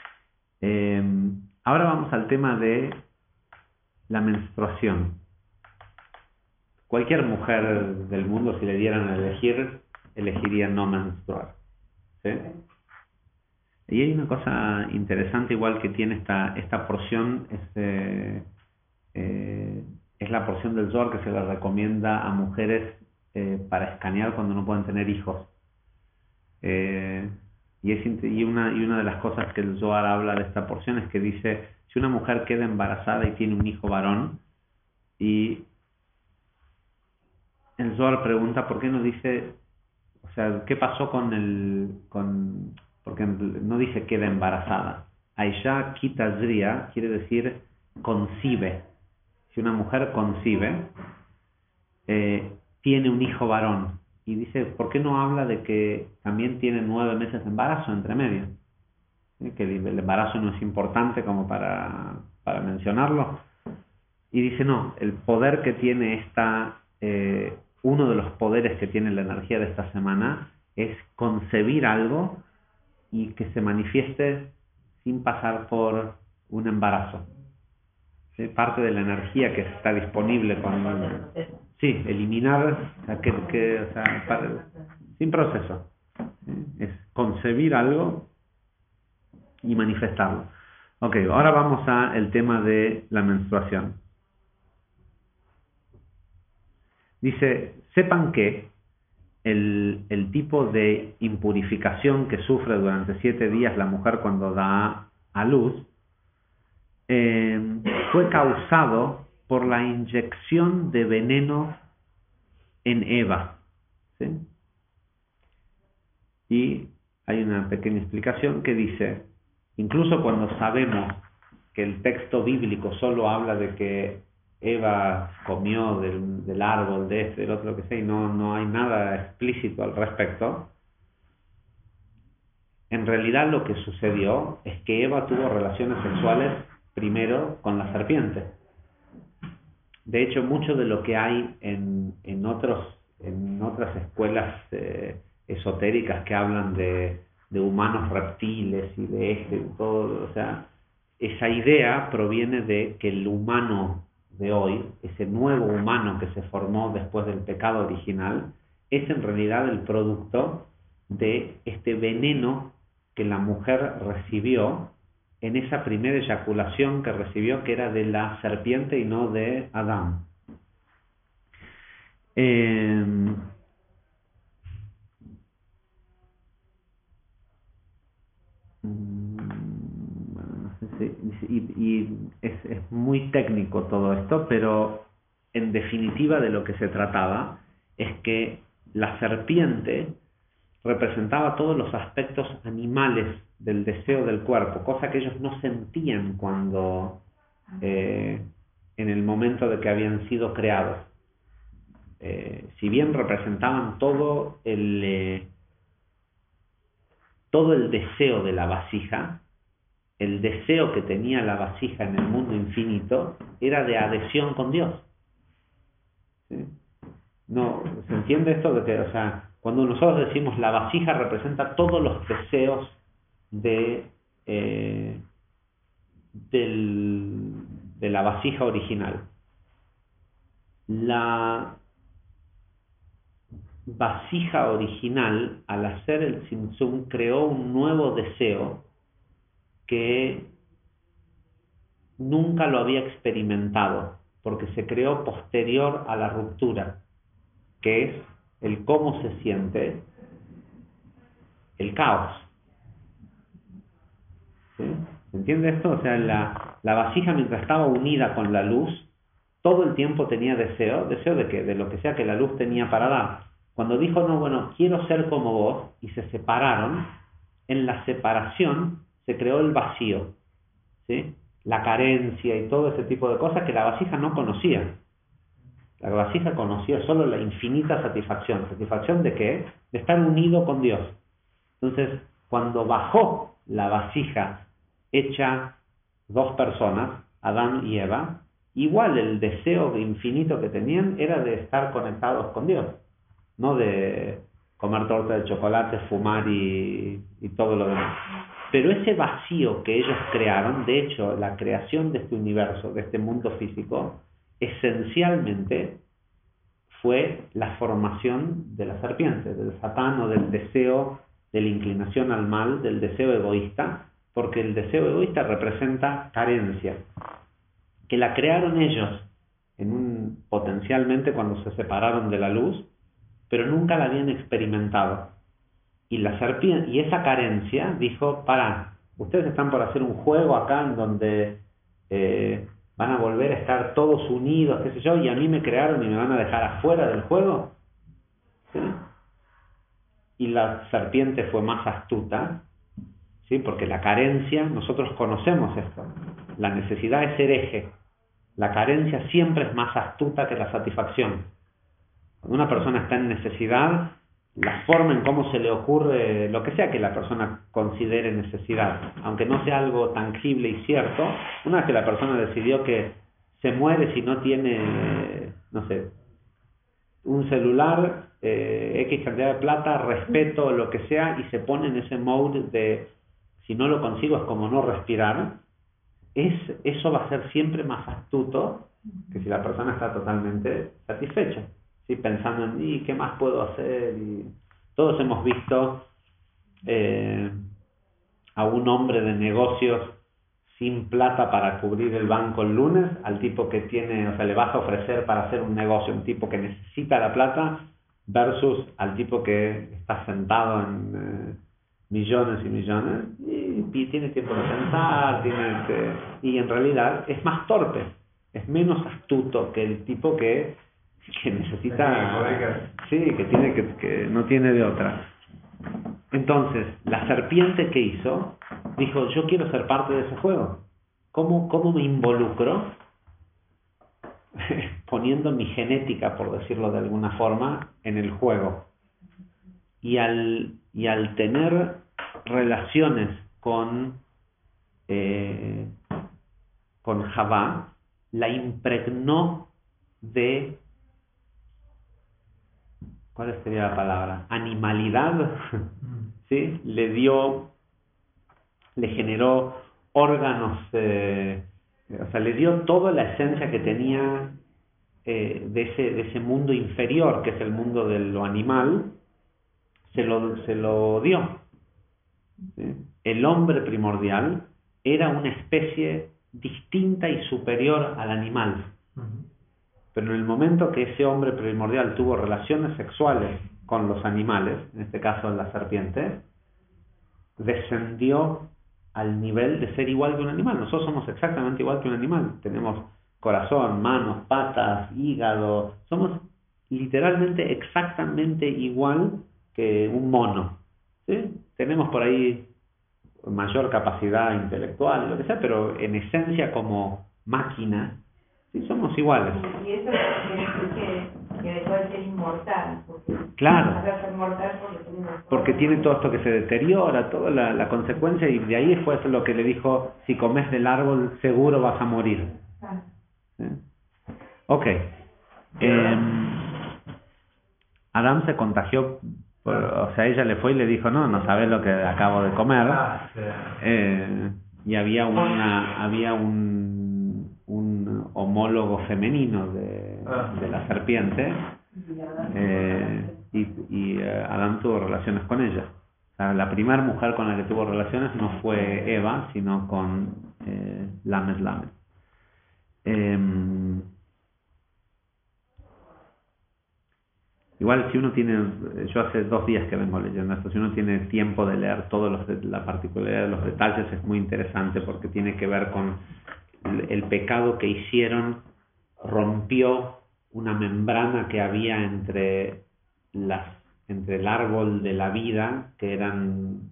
Ahora vamos al tema de la menstruación. Cualquier mujer del mundo, si le dieran a elegir, elegiría no menstruar, ¿sí? Y hay una cosa interesante igual que tiene esta porción, es la porción del Zohar que se le recomienda a mujeres para escanear cuando no pueden tener hijos. Y una de las cosas que el Zohar habla de esta porción es que dice, si una mujer queda embarazada y tiene un hijo varón, y el Zohar pregunta por qué no dice, o sea, ¿qué pasó porque no dice queda embarazada? Aisha kitazria quiere decir concibe. Si una mujer concibe, tiene un hijo varón. Y dice, ¿por qué no habla de que también tiene 9 meses de embarazo entre medio? ¿Sí? Que el embarazo no es importante como para mencionarlo. Y dice, no, el poder que tiene uno de los poderes que tiene la energía de esta semana es concebir algo y que se manifieste sin pasar por un embarazo. ¿Sí? Parte de la energía que está disponible con... Sí, eliminar, o sea, sin proceso. ¿Sí? Es concebir algo y manifestarlo. Ok, ahora vamos al tema de la menstruación. Dice, sepan que el tipo de impurificación que sufre durante 7 días la mujer cuando da a luz fue causado por la inyección de veneno en Eva. ¿Sí? Y hay una pequeña explicación que dice, incluso cuando sabemos que el texto bíblico solo habla de que Eva comió del árbol, de este, del otro, lo que sea, y no hay nada explícito al respecto, en realidad lo que sucedió es que Eva tuvo relaciones sexuales primero con la serpiente. De hecho, mucho de lo que hay en otras escuelas esotéricas que hablan de humanos reptiles y de todo, o sea, esa idea proviene de que el humano de hoy, ese nuevo humano que se formó después del pecado original, es en realidad el producto de este veneno que la mujer recibió en esa primera eyaculación que recibió, que era de la serpiente y no de Adán. Bueno, no sé si, es muy técnico todo esto, pero en definitiva de lo que se trataba es que la serpiente representaba todos los aspectos animales del deseo del cuerpo, cosa que ellos no sentían cuando en el momento de que habían sido creados. Si bien representaban todo el deseo de la vasija, el deseo que tenía la vasija en el mundo infinito era de adhesión con Dios. ¿Sí? No, ¿se entiende esto? De que, o sea, cuando nosotros decimos la vasija representa todos los deseos de la vasija original. La vasija original, al hacer el Tzimtzum, creó un nuevo deseo que nunca lo había experimentado, porque se creó posterior a la ruptura, que es el cómo se siente el caos. ¿Sí? ¿Se entiende esto? O sea, la vasija, mientras estaba unida con la luz, todo el tiempo tenía deseo de qué, de lo que sea que la luz tenía para dar. Cuando dijo, no, bueno, quiero ser como vos, y se separaron, en la separación se creó el vacío, ¿sí? La carencia y todo ese tipo de cosas que la vasija no conocía. La vasija conocía solo la infinita satisfacción. ¿Satisfacción de qué? De estar unido con Dios. Entonces, cuando bajó la vasija hecha dos personas, Adán y Eva, igual el deseo infinito que tenían era de estar conectados con Dios, no de comer torta de chocolate, fumar y todo lo demás. Pero ese vacío que ellos crearon, de hecho, la creación de este universo, de este mundo físico, esencialmente fue la formación de la serpiente, del Satán o del deseo, de la inclinación al mal, del deseo egoísta, porque el deseo egoísta representa carencia, que la crearon ellos potencialmente cuando se separaron de la luz, pero nunca la habían experimentado. Y la serpiente, y esa carencia dijo, ustedes están por hacer un juego acá en donde van a volver a estar todos unidos, qué sé yo, y a mí me crearon y me van a dejar afuera del juego. ¿Sí? Y la serpiente fue más astuta, ¿sí? Porque la carencia, nosotros conocemos esto, la necesidad es hereje, la carencia siempre es más astuta que la satisfacción. Cuando una persona está en necesidad, la forma en cómo se le ocurre, lo que sea que la persona considere necesidad, aunque no sea algo tangible y cierto, una vez que la persona decidió que se muere si no tiene, no sé, un celular, X cantidad de plata, respeto, lo que sea, y se pone en ese mode de si no lo consigo es como no respirar, eso va a ser siempre más astuto que si la persona está totalmente satisfecha, ¿sí? Pensando en ¿y qué más puedo hacer? Y todos hemos visto a un hombre de negocios sin plata para cubrir el banco el lunes, al tipo que tiene, o sea, le vas a ofrecer para hacer un negocio, un tipo que necesita la plata, versus al tipo que está sentado en millones y millones, y tiene tiempo de pensar, y en realidad es más torpe, es menos astuto que el tipo que necesita, sí, que no tiene de otra. Entonces, la serpiente que hizo, dijo, yo quiero ser parte de ese juego. ¿Cómo me involucro? Poniendo mi genética, por decirlo de alguna forma, en el juego. Y al tener relaciones con Javá, la impregnó de, ¿cuál sería la palabra? Animalidad, ¿sí? Le generó órganos, o sea, le dio toda la esencia que tenía de ese mundo inferior, que es el mundo de lo animal, se lo dio. ¿Sí? El hombre primordial era una especie distinta y superior al animal. Pero en el momento que ese hombre primordial tuvo relaciones sexuales con los animales, en este caso la serpiente, descendió al nivel de ser igual que un animal. Nosotros somos exactamente igual que un animal. Tenemos corazón, manos, patas, hígado. Somos literalmente exactamente igual que un mono. ¿Sí? Tenemos por ahí mayor capacidad intelectual, lo que sea, pero en esencia como máquina, sí, somos iguales. Y eso que después ser inmortal. Claro. Ser mortal porque tiene todo esto que se deteriora, toda la consecuencia, y de ahí después lo que le dijo, si comes del árbol seguro vas a morir. ¿Sí? Ok. Adán se contagió, o sea, ella le fue y le dijo, no sabes lo que acabo de comer. Y había un homólogo femenino de la serpiente, y Adán tuvo relaciones con ella. O sea, la primera mujer con la que tuvo relaciones no fue Eva, sino con Lamed. Igual si uno tiene, yo hace 2 días que vengo leyendo esto, si uno tiene tiempo de leer todos la particularidad de los detalles, es muy interesante porque tiene que ver con el pecado que hicieron rompió una membrana que había entre el árbol de la vida, que eran...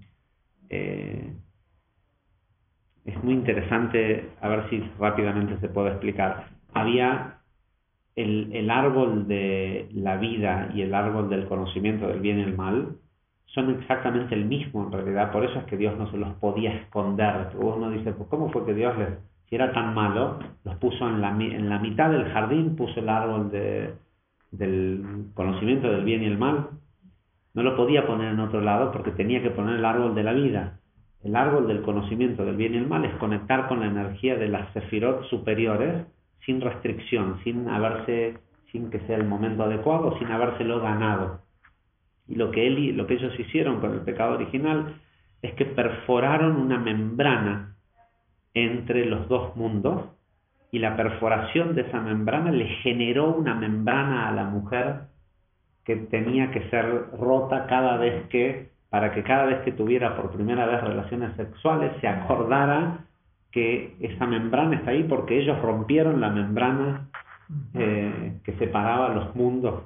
es muy interesante, a ver si rápidamente se puede explicar. Había el árbol de la vida y el árbol del conocimiento del bien y el mal, son exactamente el mismo en realidad, por eso es que Dios no se los podía esconder. Uno dice, pues ¿cómo fue que Dios si era tan malo, los puso en la mitad del jardín, puso el árbol del conocimiento del bien y el mal? No lo podía poner en otro lado porque tenía que poner el árbol de la vida. El árbol del conocimiento del bien y el mal es conectar con la energía de las sefirot superiores sin restricción, sin que sea el momento adecuado, sin habérselo ganado. Y lo que ellos hicieron con el pecado original es que perforaron una membrana entre los dos mundos, y la perforación de esa membrana le generó una membrana a la mujer que tenía que ser rota para que cada vez que tuviera por primera vez relaciones sexuales se acordara que esa membrana está ahí, porque ellos rompieron la membrana que separaba los mundos.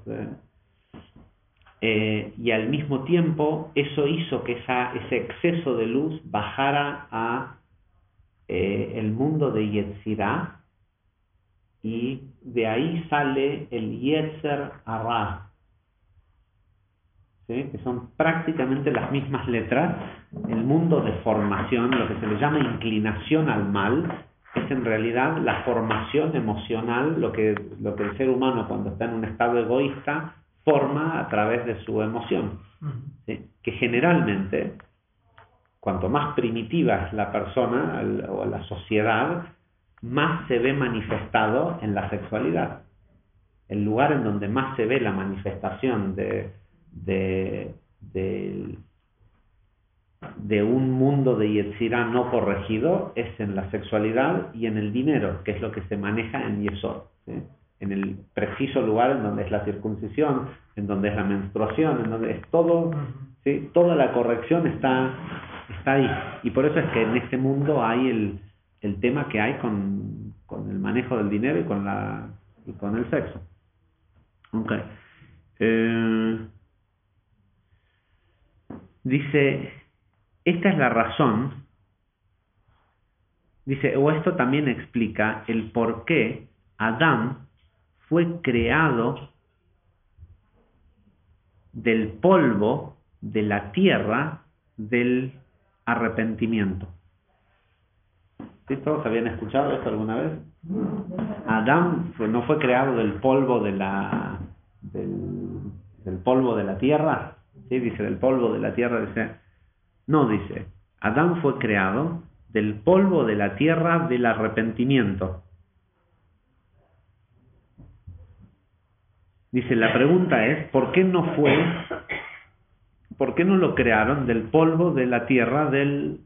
Y al mismo tiempo eso hizo que ese exceso de luz bajara a el mundo de Yetzirah, y de ahí sale el Yetzer Hara, ¿sí? Que son prácticamente las mismas letras. El mundo de formación, lo que se le llama inclinación al mal, es en realidad la formación emocional, lo que el ser humano cuando está en un estado egoísta forma a través de su emoción, ¿sí? Que generalmente, cuanto más primitiva es la persona o la sociedad, más se ve manifestado en la sexualidad. El lugar en donde más se ve la manifestación de un mundo de Yetzirah no corregido es en la sexualidad y en el dinero, que es lo que se maneja en Yesod, ¿sí? En el preciso lugar en donde es la circuncisión, en donde es la menstruación, en donde es todo, ¿sí? Toda la corrección está ahí. Y por eso es que en este mundo hay el tema que hay con el manejo del dinero y con el sexo. Okay. Dice, esta es la razón, dice, o esto también explica el por qué Adán fue creado del polvo de la tierra del arrepentimiento. ¿Sí? ¿Todos habían escuchado esto alguna vez? Adán no fue creado del polvo del polvo de la tierra. ¿Sí? Dice del polvo de la tierra. Dice, Adán fue creado del polvo de la tierra del arrepentimiento. Dice, la pregunta es, ¿por qué no lo crearon del polvo de la tierra del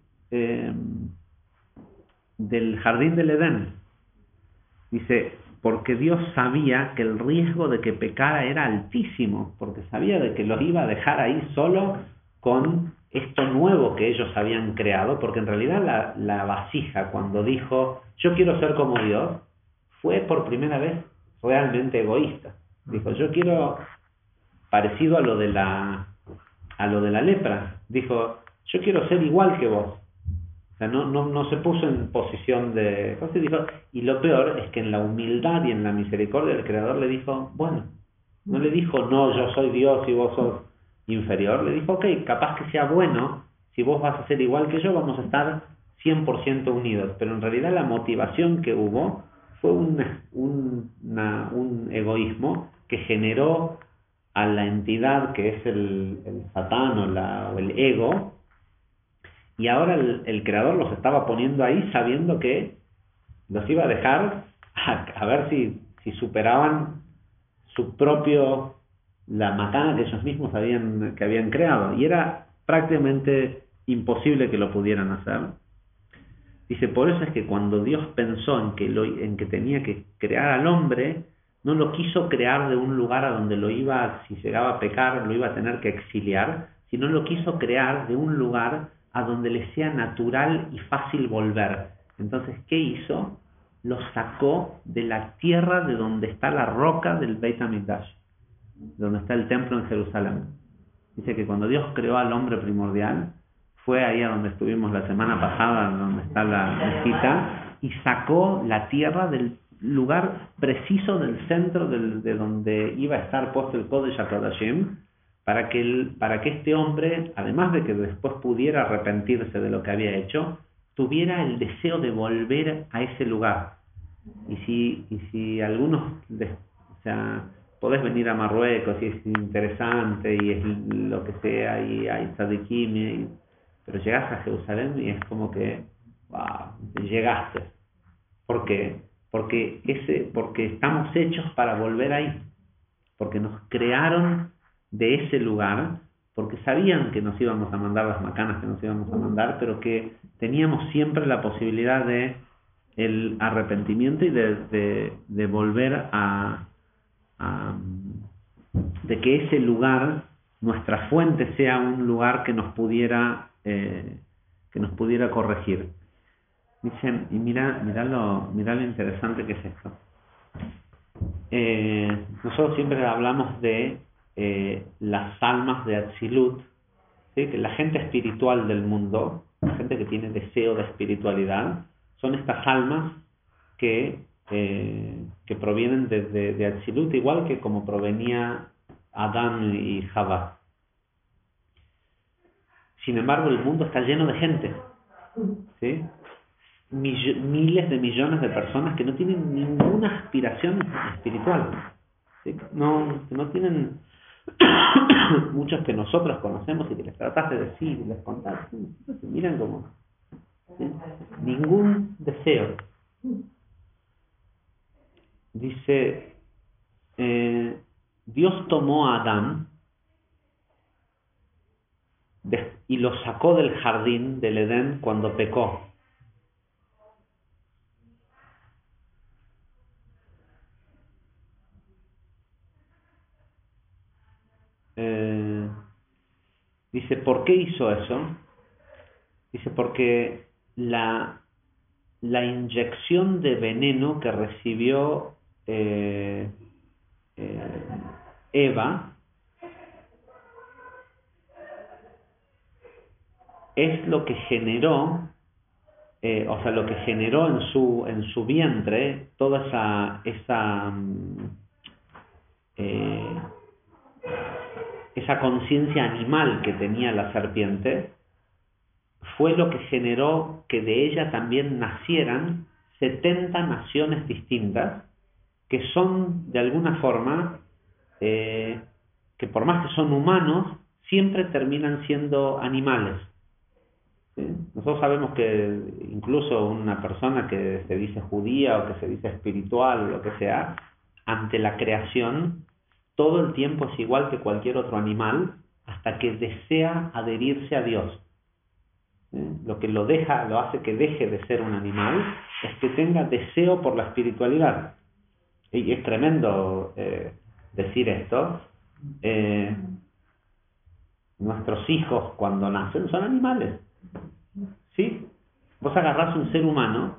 jardín del Edén? Dice, porque Dios sabía que el riesgo de que pecara era altísimo, porque sabía de que los iba a dejar ahí solo con esto nuevo que ellos habían creado, porque en realidad la vasija, cuando dijo, yo quiero ser como Dios, fue por primera vez realmente egoísta. Dijo, yo quiero, parecido a lo de la lepra, dijo, yo quiero ser igual que vos. O sea, no se puso en posición de... Entonces dijo, y lo peor es que en la humildad y en la misericordia del Creador le dijo, bueno, no le dijo, no, yo soy Dios y vos sos inferior. Le dijo, ok, capaz que sea bueno, si vos vas a ser igual que yo, vamos a estar 100% unidos. Pero en realidad la motivación que hubo fue un egoísmo que generó a la entidad que es el Satán o el ego, y ahora el Creador los estaba poniendo ahí sabiendo que los iba a dejar a ver si superaban la macana que ellos mismos que habían creado, y era prácticamente imposible que lo pudieran hacer. Dice, por eso es que cuando Dios pensó en que tenía que crear al hombre, no lo quiso crear de un lugar a donde si llegaba a pecar, lo iba a tener que exiliar, sino lo quiso crear de un lugar a donde le sea natural y fácil volver. Entonces, ¿qué hizo? lo sacó de la tierra de donde está la roca del Beit HaMikdash, donde está el templo en Jerusalén. Dice que cuando Dios creó al hombre primordial, fue ahí a donde estuvimos la semana pasada, donde está la mezquita, y sacó la tierra del lugar preciso del centro de donde iba a estar puesto el Kodesh HaKodashim, para que este hombre, además de que después pudiera arrepentirse de lo que había hecho, tuviera el deseo de volver a ese lugar. Y si algunos, o sea, podés venir a Marruecos y es interesante y es lo que sea, y hay tzadikim, pero llegas a Jerusalén y es como que, wow, llegaste. ¿Por qué? Porque estamos hechos para volver ahí, porque nos crearon de ese lugar, porque sabían que nos íbamos a mandar las macanas que nos íbamos a mandar, pero que teníamos siempre la posibilidad de el arrepentimiento y de volver de que ese lugar, nuestra fuente, sea un lugar que nos pudiera corregir. Dicen, y mira lo interesante que es esto. Nosotros siempre hablamos de las almas de Atzilut, ¿sí? Que la gente espiritual del mundo, la gente que tiene deseo de espiritualidad, son estas almas que provienen de Atzilut, igual que como provenía Adán y Jabá. Sin embargo, el mundo está lleno de gente, ¿sí? Miles de millones de personas que no tienen ninguna aspiración espiritual, ¿sí? No tienen muchos que nosotros conocemos y que les tratás de decir y les contás, ¿sí? Se miran como, ¿sí? Ningún deseo. Dice, Dios tomó a Adán y lo sacó del jardín del Edén cuando pecó. Dice, ¿por qué hizo eso? Dice, porque la inyección de veneno que recibió Eva es lo que generó, lo que generó en su vientre toda esa conciencia animal que tenía la serpiente, fue lo que generó que de ella también nacieran 70 naciones distintas, que son de alguna forma, que por más que son humanos, siempre terminan siendo animales. ¿Sí? Nosotros sabemos que incluso una persona que se dice judía o que se dice espiritual o lo que sea, ante la creación, todo el tiempo es igual que cualquier otro animal hasta que desea adherirse a Dios. ¿Sí? Lo que lo hace que deje de ser un animal es que tenga deseo por la espiritualidad. Y es tremendo decir esto. Nuestros hijos cuando nacen son animales. ¿Sí? Vos agarrás un ser humano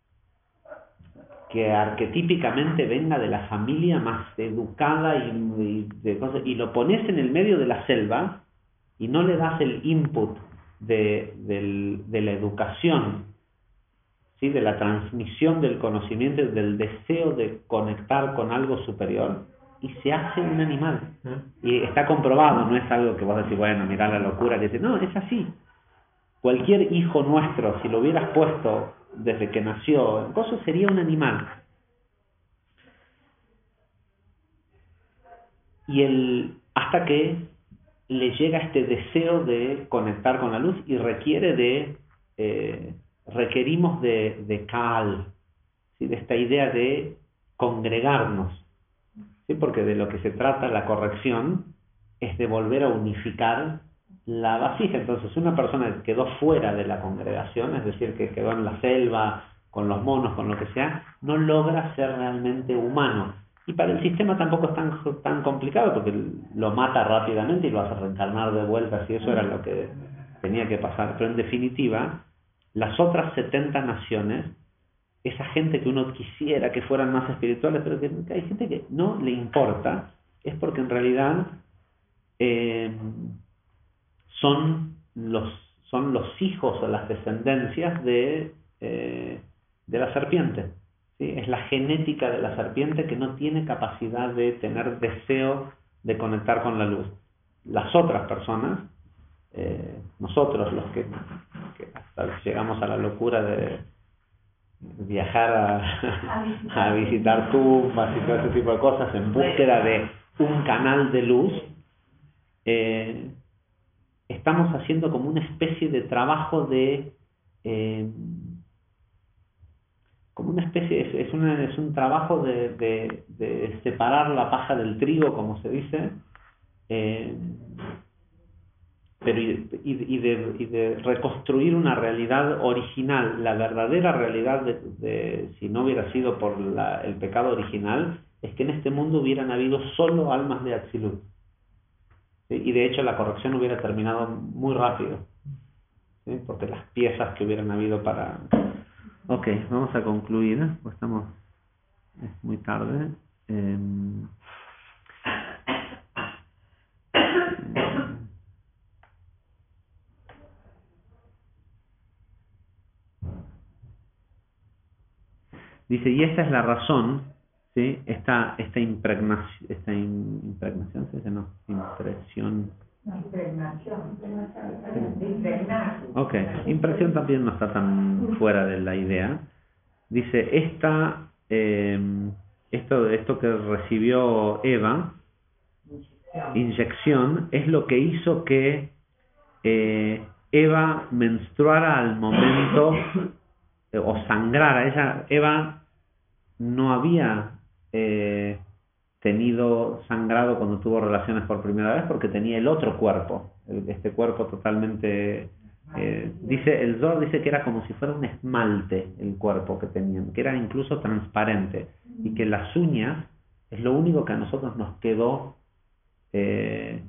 que arquetípicamente venga de la familia más educada y lo pones en el medio de la selva y no le das el input de la educación, ¿sí? De la transmisión del conocimiento, del deseo de conectar con algo superior, y se hace un animal. Y está comprobado, no es algo que vos decís, bueno, mirá la locura que dice, no, es así. Cualquier hijo nuestro, si lo hubieras puesto desde que nació, eso sería un animal. Hasta que le llega este deseo de conectar con la luz y requerimos de Kaal, ¿sí? De esta idea de congregarnos, ¿sí? Porque de lo que se trata la corrección es de volver a unificar la vasija. Entonces, una persona que quedó fuera de la congregación, es decir, que quedó en la selva, con los monos, con lo que sea, no logra ser realmente humano. Y para el sistema tampoco es tan complicado, porque lo mata rápidamente y lo hace reencarnar de vuelta, si eso era lo que tenía que pasar. Pero en definitiva, las otras 70 naciones esa gente que uno quisiera que fueran más espirituales, pero que hay gente que no le importa, es porque en realidad son los hijos o las descendencias de la serpiente. ¿Sí? Es la genética de la serpiente que no tiene capacidad de tener deseo de conectar con la luz. Las otras personas, nosotros los que hasta llegamos a la locura de viajar a visitar tumbas y todo ese tipo de cosas en búsqueda de un canal de luz, estamos haciendo como una especie de trabajo de como una especie, es un trabajo de separar la paja del trigo, como se dice, pero y de reconstruir una realidad original. La verdadera realidad si no hubiera sido por el pecado original, es que en este mundo hubieran habido solo almas de Atzilut. ¿Sí? Y de hecho la corrección hubiera terminado muy rápido, ¿sí? Porque las piezas que hubieran habido para... Ok, vamos a concluir, pues es muy tarde. Dice, y esta es la razón, ¿sí? Esta impregnación, ¿se dice? No, impresión. Ok, impresión también no está tan fuera de la idea. Dice, esto que recibió Eva, inyección, es lo que hizo que Eva menstruara al momento o sangrara. Eva no había tenido sangrado cuando tuvo relaciones por primera vez porque tenía el otro cuerpo, este cuerpo totalmente... el Zohar dice que era como si fuera un esmalte el cuerpo que tenían, que era incluso transparente, y que las uñas es lo único que a nosotros nos quedó. Sí.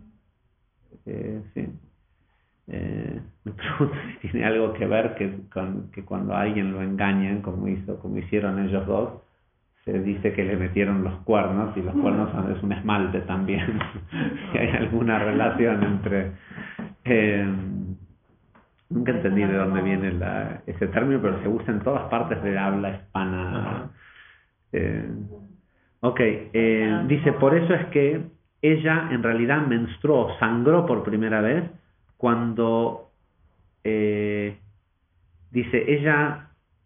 Me pregunto si tiene algo que ver que cuando a alguien lo engañan, como hicieron ellos dos, se dice que le metieron los cuernos, y los cuernos es un esmalte también. Si hay alguna relación entre... nunca entendí de dónde viene ese término, pero se usa en todas partes de habla hispana. Dice, por eso es que ella en realidad menstruó, sangró por primera vez cuando dice ella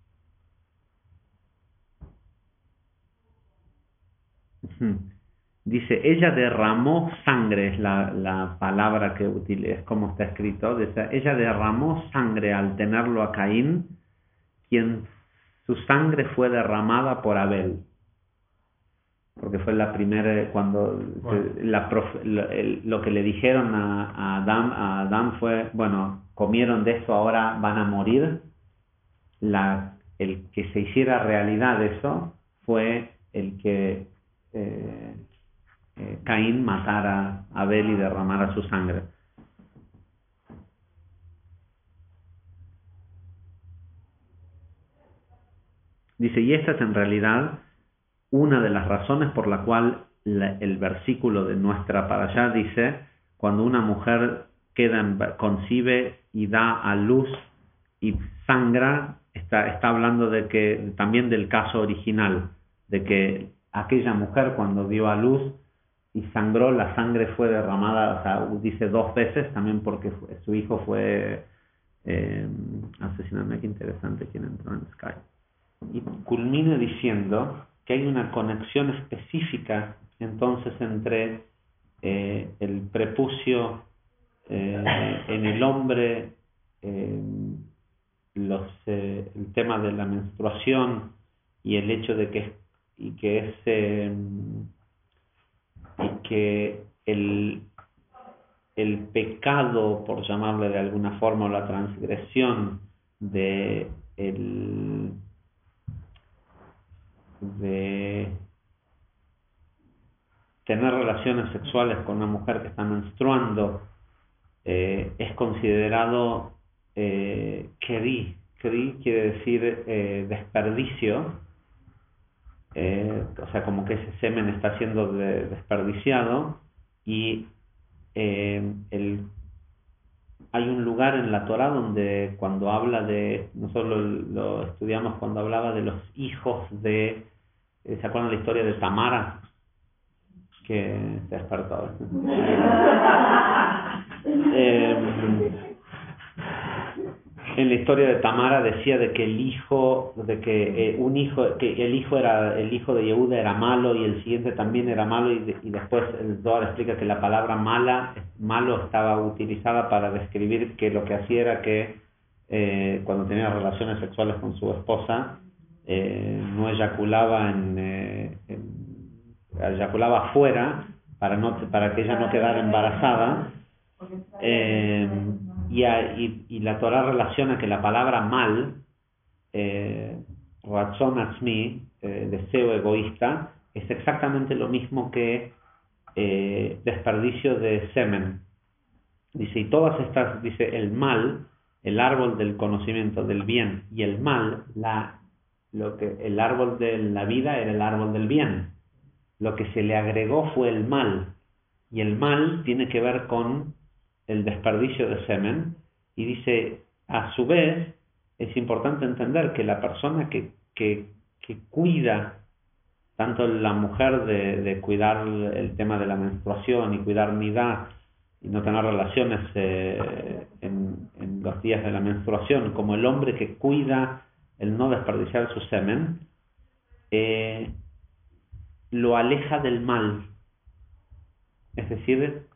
derramó sangre, es la palabra que utiliza, es como está escrito. Dice, ella derramó sangre al tenerlo a Caín, quien su sangre fue derramada por Abel, porque fue la primera cuando lo que le dijeron a Adán fue, bueno, comieron de esto, ahora van a morir. El que se hiciera realidad eso fue el que Caín matara a Abel y derramara su sangre. Dice, y esta es en realidad una de las razones por la cual el versículo de nuestra parashá dice, cuando una mujer concibe y da a luz y sangra, está hablando de que también del caso original, de que aquella mujer cuando dio a luz y sangró, la sangre fue derramada, o sea, dice 2 veces, también porque su hijo fue asesinado. Qué interesante quien entró en Skype. Y culmina diciendo que hay una conexión específica entonces entre el prepucio en el hombre, el tema de la menstruación y el hecho de que el pecado, por llamarle de alguna forma, o la transgresión de tener relaciones sexuales con una mujer que está menstruando es considerado keri, Kri quiere decir desperdicio, o sea, como que ese semen está siendo desperdiciado, y hay un lugar en la Torá donde cuando habla de, nosotros lo estudiamos cuando hablaba de los hijos de, ¿se acuerdan la historia de Tamara? Que se ha despertado. En la historia de Tamara decía de que el hijo de Yehuda era malo y el siguiente también era malo, y después el Zohar explica que la palabra malo estaba utilizada para describir que lo que hacía era que cuando tenía relaciones sexuales con su esposa no eyaculaba eyaculaba afuera para que ella no quedara embarazada. Y la Torá relaciona que la palabra mal, ratzon atzmi, deseo egoísta, es exactamente lo mismo que desperdicio de semen. Dice, y todas estas, dice, el mal, el árbol del conocimiento del bien, y el mal, el árbol de la vida era el árbol del bien. Lo que se le agregó fue el mal, y el mal tiene que ver con el desperdicio de semen, y dice, a su vez, es importante entender que la persona que cuida, tanto la mujer de cuidar el tema de la menstruación y cuidar nidá y no tener relaciones en los días de la menstruación, como el hombre que cuida el no desperdiciar su semen, lo aleja del mal. Es decir,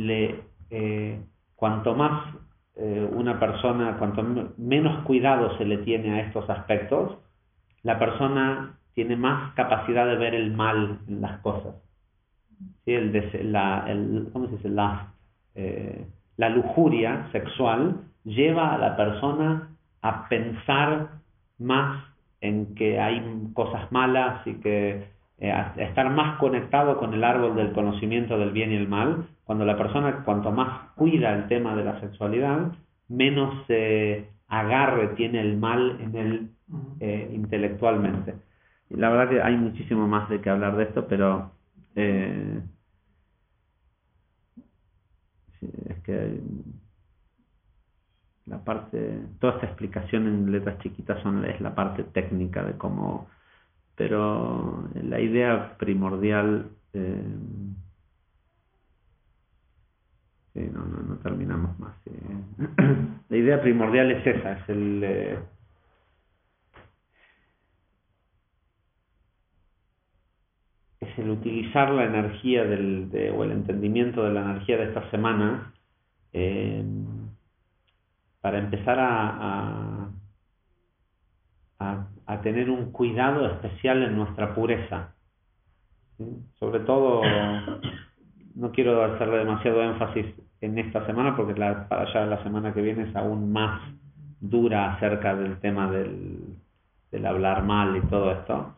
cuanto más una persona, cuanto menos cuidado se le tiene a estos aspectos, la persona tiene más capacidad de ver el mal en las cosas. ¿Sí? ¿Cómo se dice? La lujuria sexual lleva a la persona a pensar más en que hay cosas malas y que a estar más conectado con el árbol del conocimiento del bien y el mal. Cuando la persona, cuanto más cuida el tema de la sexualidad, menos agarre tiene el mal en él intelectualmente. Y la verdad que hay muchísimo más de que hablar de esto, pero sí, es que la parte, toda esta explicación en letras chiquitas es la parte técnica de cómo, pero la idea primordial, sí, no terminamos más. La idea primordial es esa, es el utilizar la energía o el entendimiento de la energía de esta semana para empezar a tener un cuidado especial en nuestra pureza. ¿Sí? Sobre todo, no quiero hacerle demasiado énfasis en esta semana porque para allá la semana que viene es aún más dura acerca del tema del hablar mal y todo esto.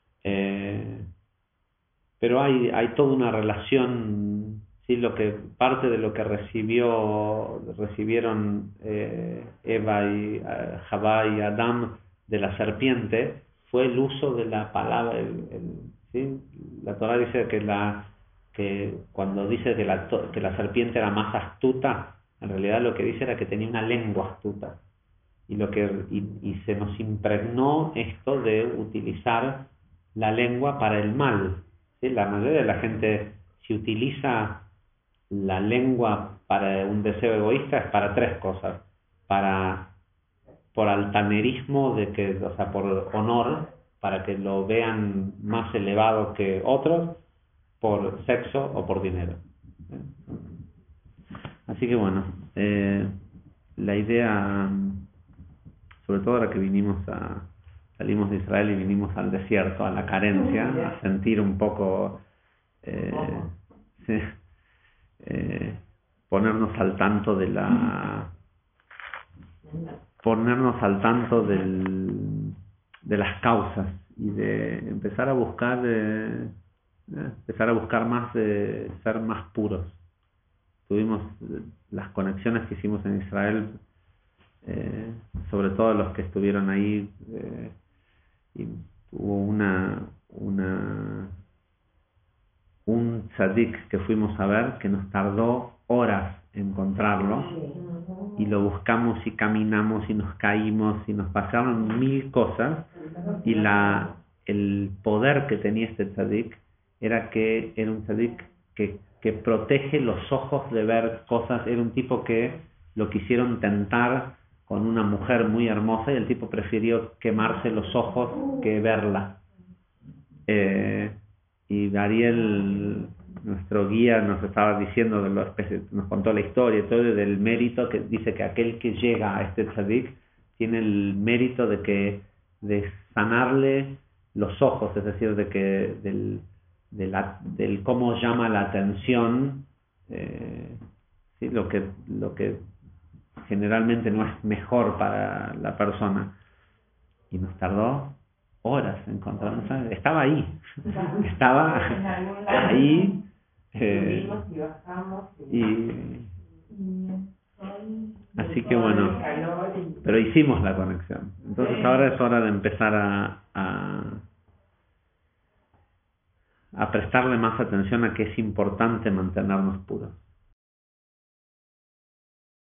Pero hay toda una relación, ¿sí? Parte de lo que recibieron Eva y Javá y Adán de la serpiente fue el uso de la palabra. ¿Sí? La Torá dice que cuando dice que la serpiente era más astuta, en realidad lo que dice era que tenía una lengua astuta. Y se nos impregnó esto de utilizar la lengua para el mal. ¿Sí? La mayoría de la gente, si utiliza la lengua para un deseo egoísta, es para tres cosas: por altanerismo, o sea, por honor, para que lo vean más elevado que otros, por sexo o por dinero. Así que bueno, la idea, sobre todo ahora que salimos de Israel y vinimos al desierto, a la carencia, a sentir un poco, ponernos al tanto de las causas y de empezar a buscar más de ser más puros. Tuvimos las conexiones que hicimos en Israel, sobre todo los que estuvieron ahí, y hubo un tzadik que fuimos a ver que nos tardó horas encontrarlo, y lo buscamos y caminamos y nos caímos y nos pasaron mil cosas, y el poder que tenía este tzadik era que era un tzadik que protege los ojos de ver cosas. Era un tipo que lo quisieron tentar con una mujer muy hermosa y el tipo prefirió quemarse los ojos que verla. Y Ariel, nuestro guía, nos estaba diciendo, nos contó la historia y todo del mérito, que dice que aquel que llega a este tzadik tiene el mérito de sanarle los ojos, es decir, de que del cómo llama la atención, ¿sí? lo que generalmente no es mejor para la persona. Y nos tardó horas en encontrarnos. Estaba ahí, estaba ahí, así que bueno, pero hicimos la conexión. Entonces ahora es hora de empezar a prestarle más atención a que es importante mantenernos puros.